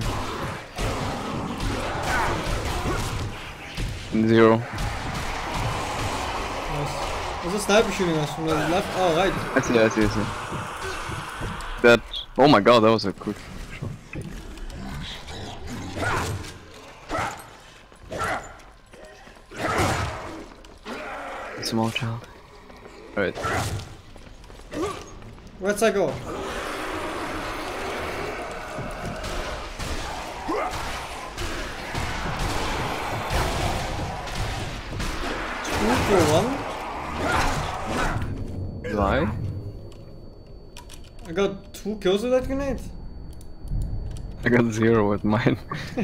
Zero. Nice. There's a sniper shooting us from the left. Oh, right. I see, I see, I see. That. Oh my god, that was a quick shot. Small child. Alright. Where'd I go? Two for one. Why? I got two kills with that grenade. I got zero with mine.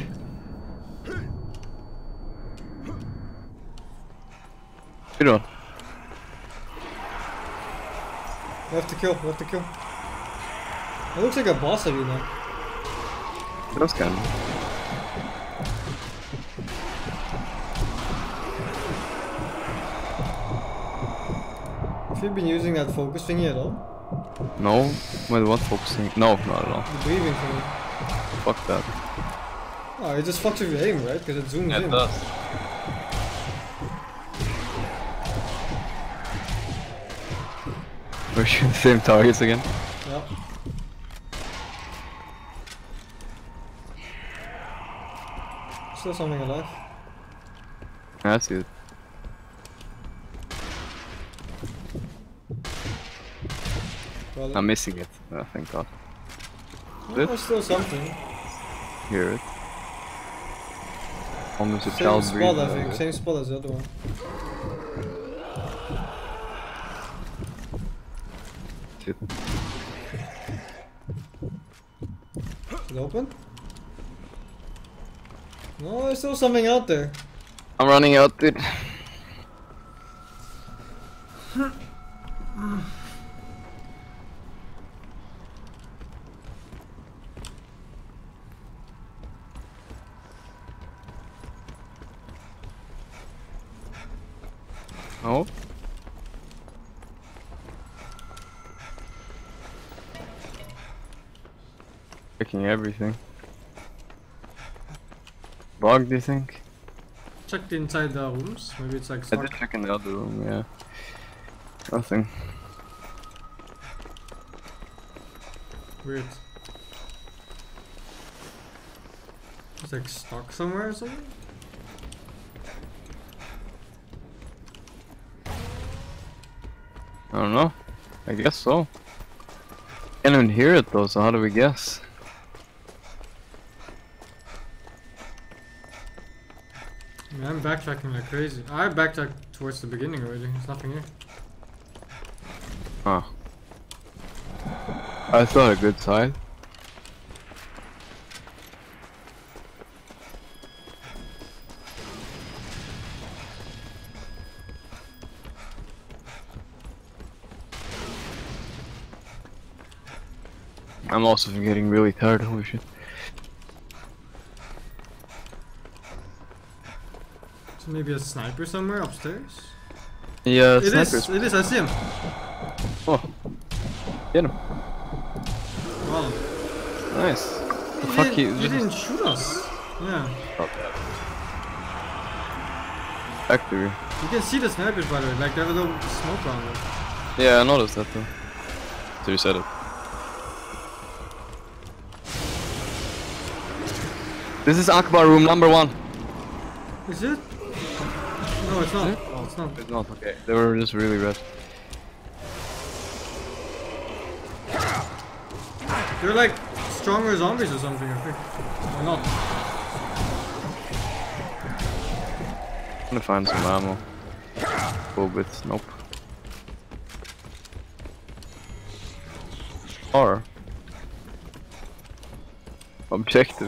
What you doing? We have to kill, we have to kill. It looks like a boss of you now. That's kind of. Have you been using that focus thingy at all? No? Wait, what focusing? No, not at all. The breathing thingy. Fuck that. Oh, it just fucks with your aim, right? Because it zooms in. We're shooting the same targets again. Yeah. Still something alive. I see it. Well, I'm missing it. Oh, thank god. no, there's still something. Hear it. Almost a Same child spot, breathing. I think. Same spot as the other one. Shit. Is it open? No, there's still something out there. I'm running out, dude. Oh. Checking everything. bug, do you think? Check the inside the rooms. Maybe it's like I stuck. did check in the other room, yeah. Nothing. Weird. It's like stuck somewhere or something? I don't know. I guess so. Can't even hear it though, so how do we guess? I mean, I'm backtracking like crazy. I backtracked towards the beginning already. There's nothing here. Huh. I thought a good side. I'm also getting really tired, holy shit. So maybe a sniper somewhere upstairs? Yeah, It snipers. is, it is, I see him. Oh. Get him. Wow. Nice. The You fuck didn't, he you just didn't shoot us. Yeah. factory. You can see the snipers by the way, like they have a little smoke around them. Yeah, I noticed that too. So you said it. This is Akbar room number one. Is it? No, it's not. Oh, it's not. It's not okay. They were just really red. They're like stronger zombies or something, I think. Or not. I'm gonna find some ammo. Full bits, nope. Or objective.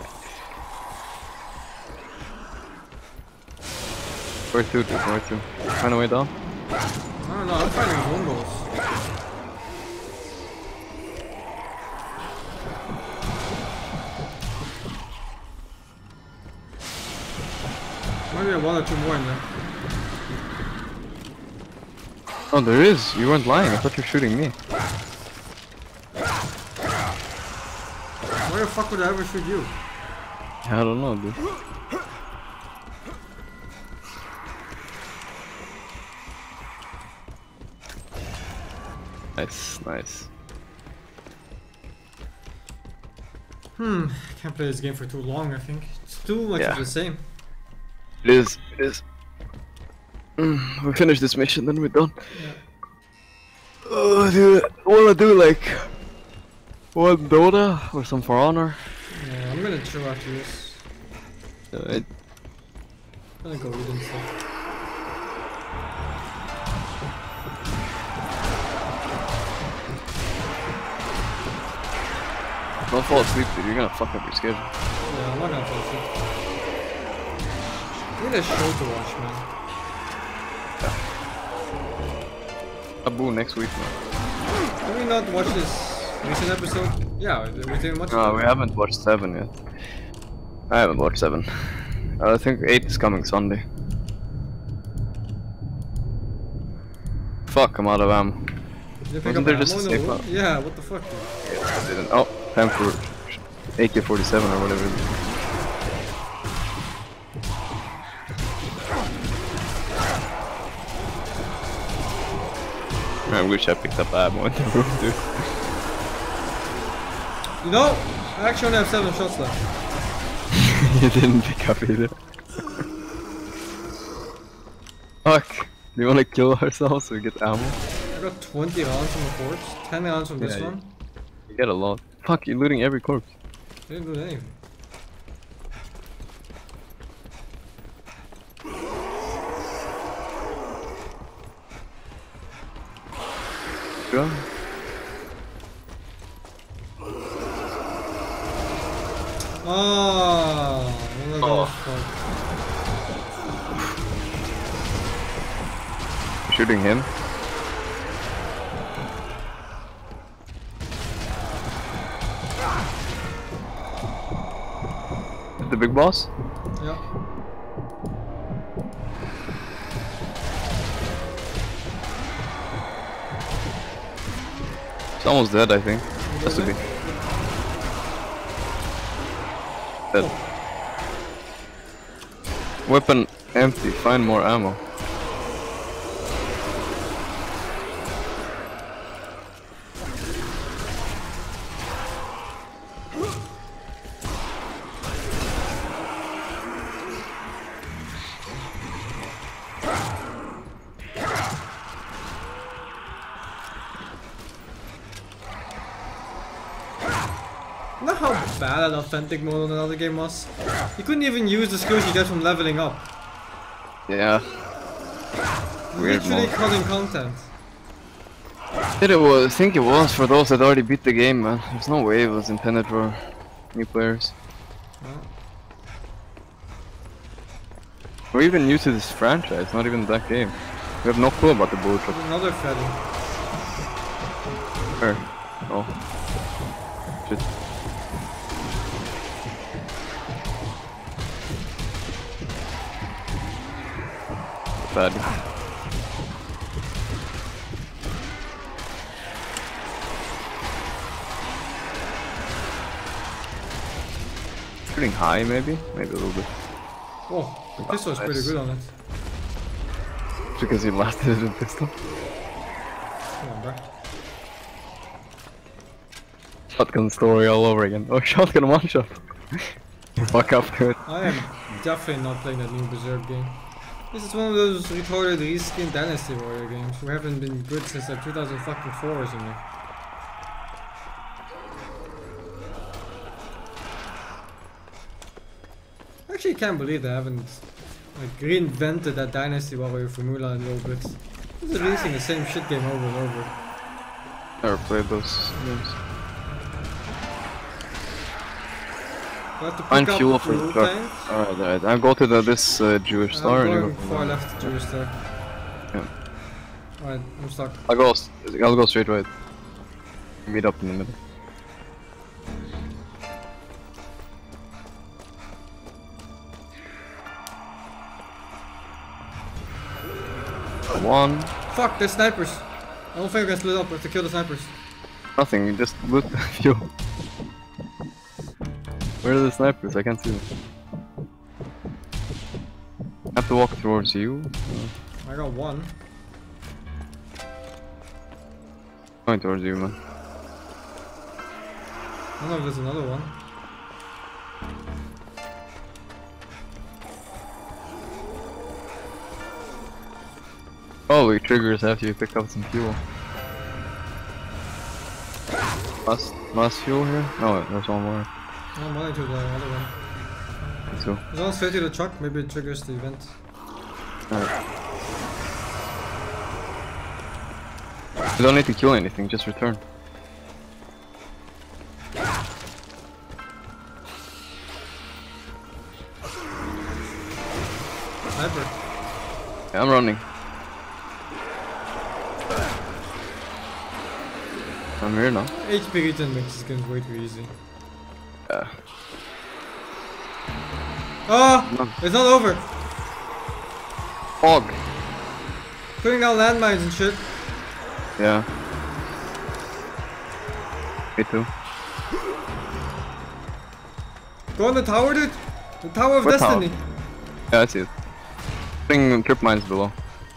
Where to, dude? Where to? Find a way down? I don't know, I'm finding bongos. Maybe one or two more in there. Oh, there is. You weren't lying. I thought you were shooting me. Why the fuck would I ever shoot you? I don't know, dude. Nice, nice. Hmm, can't play this game for too long, I think. It's too much Yeah. of the same. It is. It is. Mm, we finish this mission, then we're done. Yeah. Oh, dude, I wanna do like one Dota or some For Honor. Yeah, I'm gonna chill after this. Uh, it, I'm gonna go read and stuff. don't fall asleep, dude. You're gonna fuck up your schedule. Yeah, I'm not gonna fall asleep. I need a show to watch, man. Abu next week, man. Did we not watch this recent episode? Yeah, we didn't watch No, it. we haven't watched seven yet. I haven't watched seven. Uh, I think eight is coming Sunday. Fuck, I'm out of ammo. Did you pick Wasn't up there ammo just a in the safe room? one? Yeah, what the fuck, dude? I didn't. Oh, time for A K forty-seven or whatever it is. I wish I picked up ammo in the room, dude. You know, I actually only have seven shots left. You didn't pick up either. Fuck. Do you wanna kill ourselves so we get ammo? I got twenty rounds from the corpse, ten rounds from this Yeah, one. You get a lot. Fuck, you're looting every corpse. I didn't do anything. Go. Ah, one of Oh. those fuck. Shooting him. Is the big boss? Yeah. It's almost dead, I think. Has to be. Dead. Weapon empty, find more ammo. You know how bad an authentic mode on another game was? You couldn't even use the skills you get from leveling up. Yeah. Weird Literally mode. cutting content. It was, I think it was for those that already beat the game, man. There's no way it was intended for new players. Well, We're even new to this franchise, not even that game. We have no clue about the bullet there's drop. another Freddy. Where? Oh. Shit. Bad. Shooting high, maybe? Maybe a little bit. Oh, the pistol is pretty Nice. good on it. Because he blasted it with pistol. Come on, bro. Shotgun story all over again. Oh, shotgun one shot. Fuck up to it. I am definitely not playing that new Berserk game. This is one of those retarded reskin Dynasty Warrior games who haven't been good since like two thousand four or something. I actually can't believe they haven't like reinvented that Dynasty Warrior formula in a little bit. It's releasing the same shit game over and over. Never played those games. I have to pick Find up fuel for the fuel truck. tanks. Alright, alright. I'll go to the, this uh, Jewish star I'm and you going go from far there. left to Jewish Star. Yeah. Alright, I'm stuck. I'll go, s- I'll go straight right. Meet up in the middle. One. Fuck, there's snipers. I don't think we can split up. We have to kill the snipers. Nothing, you just loot the fuel. Where are the snipers? I can't see them. I have to walk towards you. Uh, I got one. Going towards you, man. I don't know if there's another one. Probably triggers after you pick up some fuel. Last, last fuel here? No, there's one more. No, I'm running to the other one. Let's go. As long as straight to the truck, maybe it triggers the event. Alright. You don't need to kill anything, just return. Sniper. Yeah, I'm running. I'm here now. H P regen makes this game way too easy. Yeah. Oh! It's not over! Fog! Putting down landmines and shit. Yeah. Me too. Go on the tower, dude! The Tower of What tower? Destiny! Yeah, I see it. Putting trip mines below.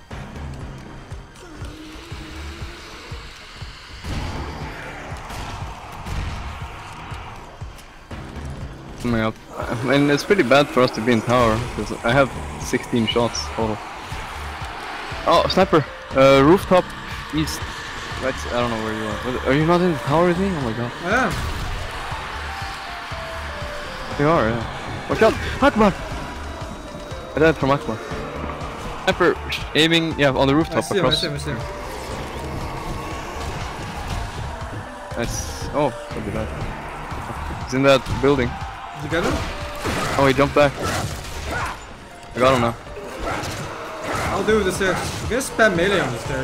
Coming up. And it's pretty bad for us to be in tower, because I have sixteen shots total. Oh, sniper! Uh, rooftop, east. Right, I don't know where you are. Are you not in the tower with me? Oh my god. I am. You are, yeah. Watch out! Akbar! I died from Akbar. Sniper aiming, yeah, on the I rooftop see him, I across. see him, I see him. Nice. Oh, so did I. He's in that building. Did you get him? Oh, he jumped back. I got him now. I'll do with the stairs. You can spam melee on the stairs.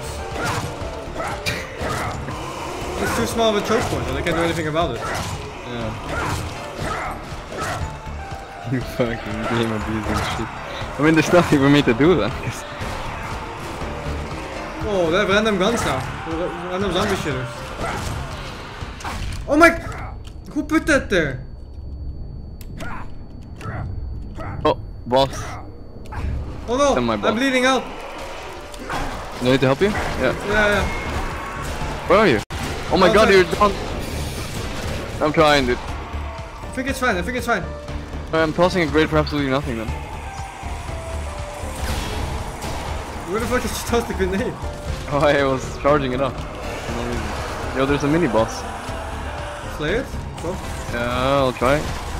It's too small of a choke point, and I can't do anything about it. Yeah. You fucking game abusing shit. I mean, there's nothing for me to do then. Oh, they have random guns now. Random zombie shitters. Oh my... Who put that there? Oh, boss. Oh no! Send my I'm bot. bleeding out. Do I need to help you? Yeah. Yeah, yeah. Where are you? Oh my god, Outside. you're down. I'm trying, dude. I think it's fine. I think it's fine. I'm tossing a grade for absolutely nothing then. Where the fuck did you toss the grenade? Oh, I was charging it up. For no reason. Yo, there's a mini boss. Slay it. Go. Yeah, I'll try.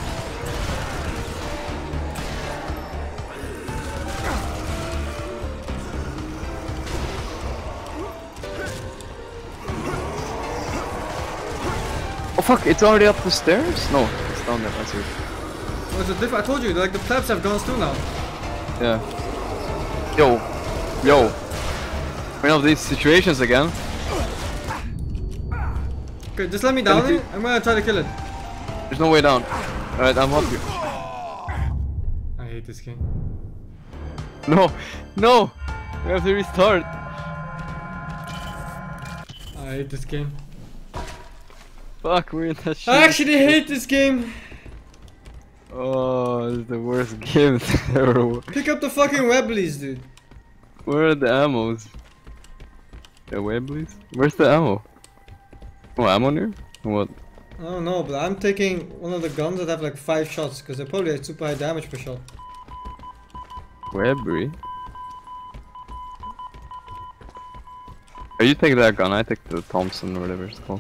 Oh fuck, it's already up the stairs? No, it's down there, I see it. Oh, it's a diff- I told you, like the plebs have gone through now. Yeah. Yo. Yo. We're in these situations again. Okay, just let me down Can you- it. I'm gonna try to kill it. There's no way down. Alright, I'm helping you. I hate this game. No! No! We have to restart. I hate this game. Fuck, we're in that shit. I actually hate this game. Oh, it's the worst game ever. Pick up the fucking Webblies, dude. Where are the ammos? The Webblies? Where's the ammo? Oh, ammo near? What? I don't know, but I'm taking one of the guns that have like five shots because they probably have super high damage per shot. Webby? Oh, you take that gun, I take the Thompson or whatever it's called.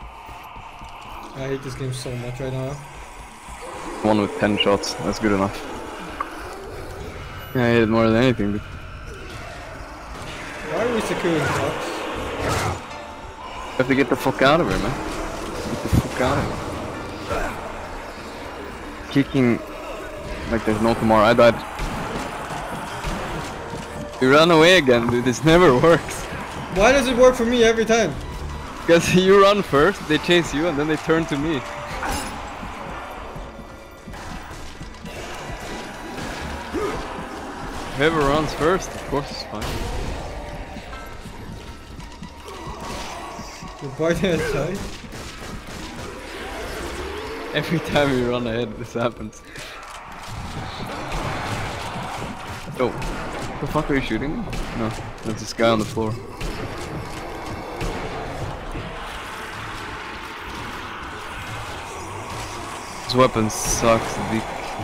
I hate this game so much right now. One with ten shots, that's good enough. Yeah, I hate it more than anything, dude. Why are we securing shots? You have to get the fuck out of here, man. Get the fuck out of here. Kicking like there's no tomorrow. I died. You run away again, dude. This never works. Why does it work for me every time? Because you run first, they chase you, and then they turn to me. Whoever runs first, of course, is fine. You're biting outside? Every time you run ahead, this happens. Oh, what the fuck are you shooting me? No, that's this guy on the floor. This weapon sucks dick.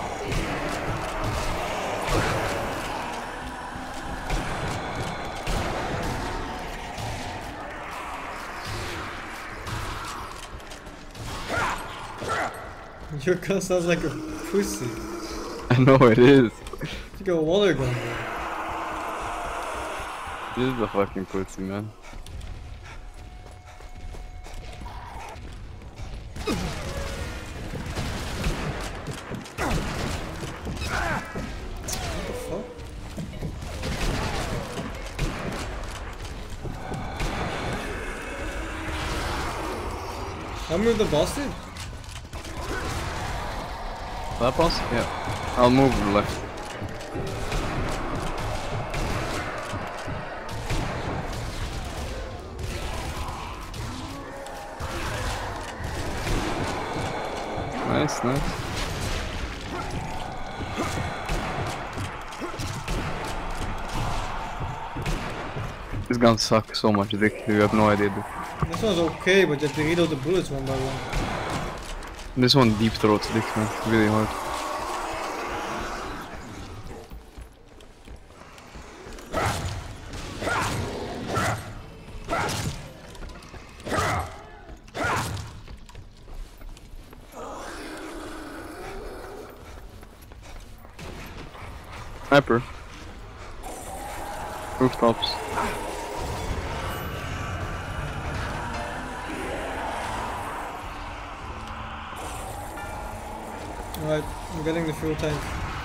Your gun sounds like a pussy. I know it is. You got a water gun. This is a fucking pussy, man. What the fuck? I'll move the boss dude. That boss? Yeah. I'll move to the left. Nice, nice. This gun sucks so much, Dick. You have no idea, dude. This one's okay, but you have to reload the bullets one by one. This one deep throats Dick, man. Really hard. Sniper. Rooftops. Alright, I'm getting the fuel tank.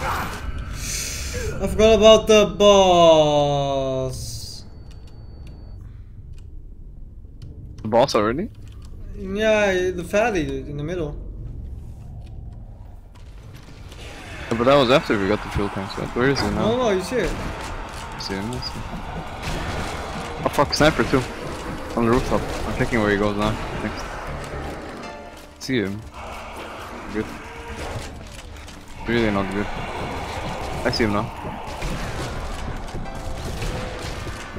I forgot about the boss. The boss already? Yeah, the fatty dude in the middle. Yeah, but that was after we got the fuel tanks, right? Where is it No, now? no, you see it. See him, let's see. Oh fuck, sniper too. On the rooftop. I'm checking where he goes now. Next. See him. Good. Really not good. I see him now.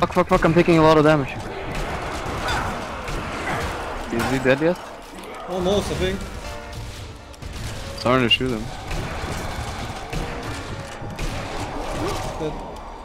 Fuck, fuck, fuck, I'm taking a lot of damage. Is he dead yet? Almost, I think. Starting to shoot him. But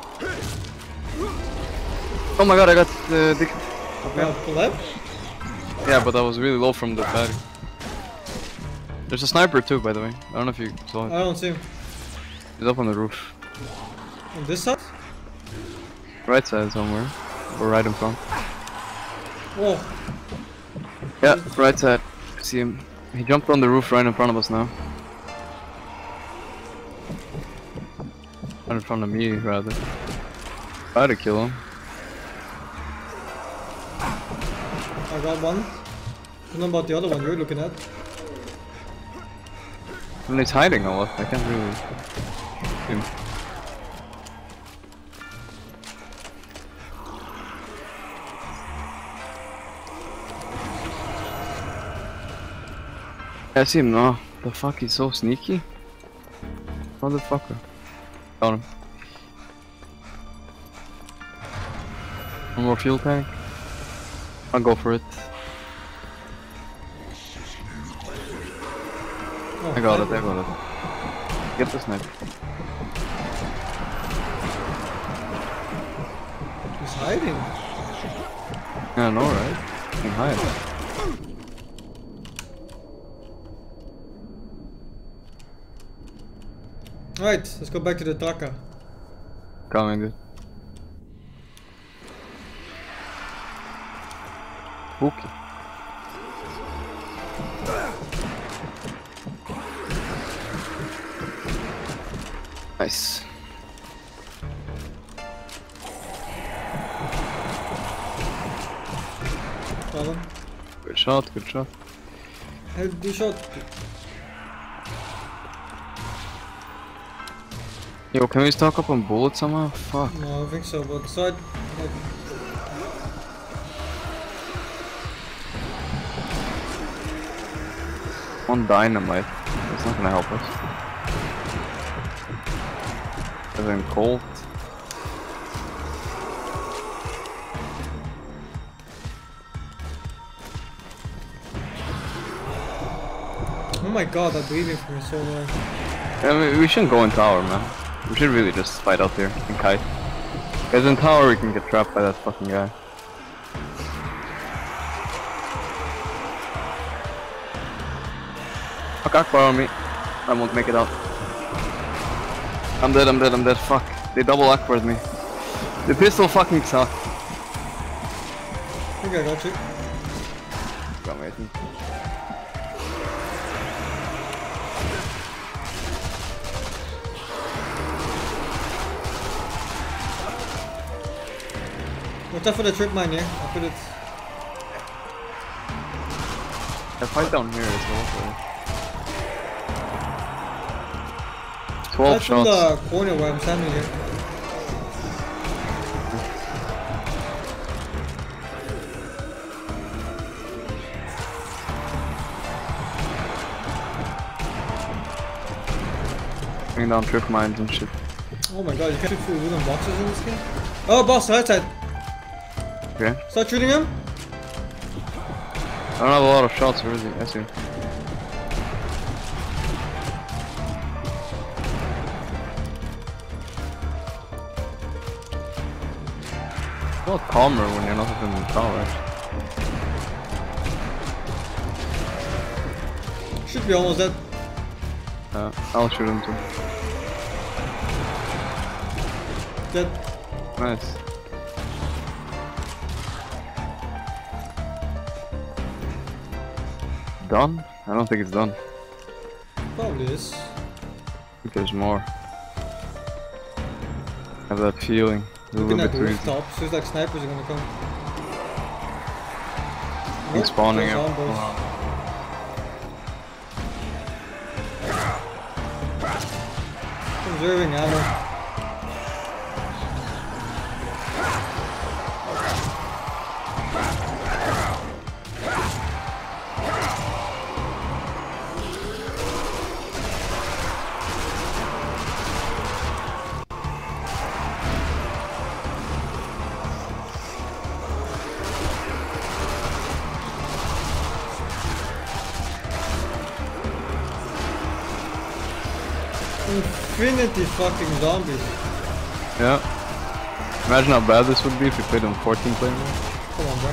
Oh my god, I got uh, dick. yeah, left. Yeah, but I was really low from the battery. There's a sniper too, by the way. I don't know if you saw I it. don't see him. He's up on the roof. On this side? Right side somewhere. Or right in front. Oh, Yeah, right side. I see him. He jumped on the roof right in front of us now. Right in front of me, rather. Try to kill him. I got one. I don't know about the other one you're looking at. And he's hiding a lot. I can't really see him. I see him now. The fuck, he's so sneaky. Motherfucker. Got him. One more fuel tank. I'll go for it. Oh, I got it, I got it. Get the sniper. He's hiding. Yeah, I know, right? You can hide. Alright, let's go back to the Taka. Coming, dude. Spooky. Nice. Problem. Good shot, good shot. How did you shot? Yo, can we stock up on bullets somehow? Fuck. No, I don't think so, but side. Like, One dynamite. That's not gonna help us. And then cold. oh my god, that breathing from me so long. I mean, we shouldn't go in tower, man. We should really just fight out there and kite. Because in tower we can get trapped by that fucking guy. Fuck Akbar on me. I won't make it out. I'm dead, I'm dead, I'm dead. Fuck. They double Akbar'd me. The pistol fucking sucked. I think I got you. Got me, I think. Watch out for the trip mine here. I'll put it. I fight down here as well. So. twelve That's from shots. the corner where I'm standing here. Bring down trip mines and shit. Oh my god, you can shoot through wooden boxes in this game? Oh, boss, right side. Okay. Start shooting him. I don't have a lot of shots, where is he? I see. A lot calmer when you're not in the tower. Should be almost dead. Uh, I'll shoot him too. Dead. Nice. Done? I don't think it's done. Probably is. I think there's more. I have that feeling. It's a Looking little at bit the too easy. rooftop, feels like snipers are gonna come. He's spawning there's out. zombies. Conserving ammo. infinity fucking zombies. Yeah. Imagine how bad this would be if we played on fourteen player mode. Come on, bro.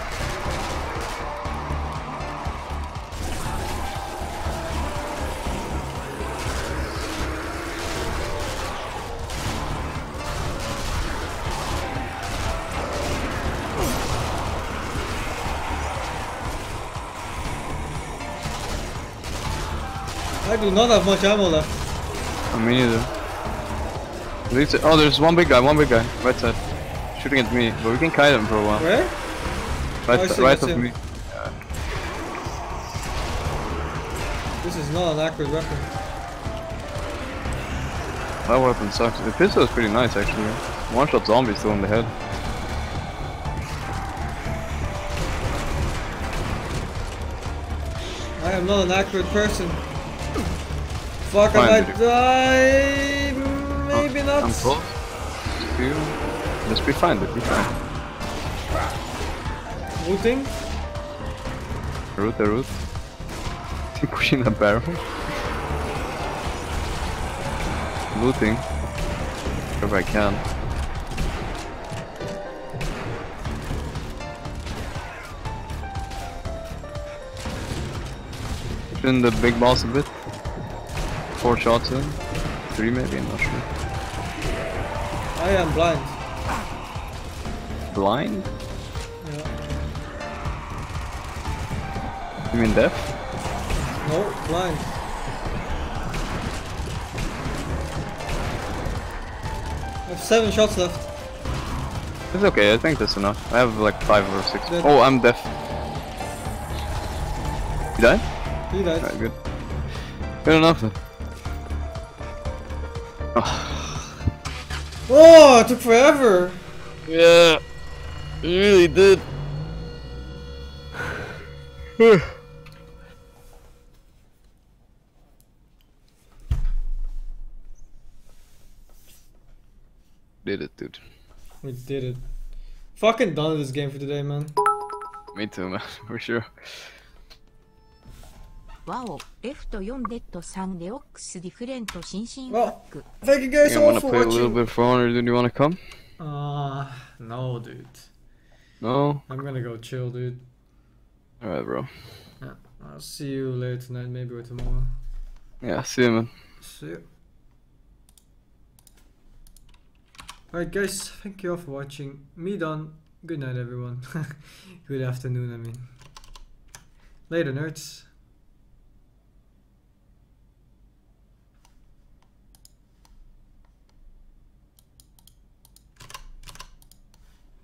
I do not have much ammo left. I mean neither. At least, oh, there's one big guy, one big guy, right side, shooting at me. But we can kite him for a while. Where? Right, Oh, I see, right I see of him. me. This is not an accurate weapon. That weapon sucks. The pistol is pretty nice actually. One shot zombie still in the head. I am not an accurate person. Fuck, I Fine, might dude. die. Maybe Oh, not. I'm close. To you. Just be fine, dude. Be fine. Looting? Root, the root. Pushing the barrel. Looting. If I can. Shooting the big boss a bit. Four shots in. Three maybe, I'm not sure. I am blind. Blind? Yeah. You mean deaf? No, blind. I have seven shots left. It's okay, I think that's enough. I have like five or six. Dead. Oh, I'm deaf. You died? He died. Alright, good. Good enough then. Oh, it took forever. Yeah, you really did. Did it, dude. We did it. Fucking done with this game for today, man. Me too, man, for sure. ワオ、レフトよんデッドさんデオックスディフレント新進 Well, ック thank you guys You all wanna for play a little watching. bit for honor, dude? You wanna come? Uh, no, dude. No? I'm gonna go chill, dude. Alright, bro. Yeah, I'll see you later tonight, maybe or tomorrow. Yeah, see you, man. See you. Alright, guys, thank you all for watching. Me done. Good night, everyone. Good afternoon, I mean. Later, nerds.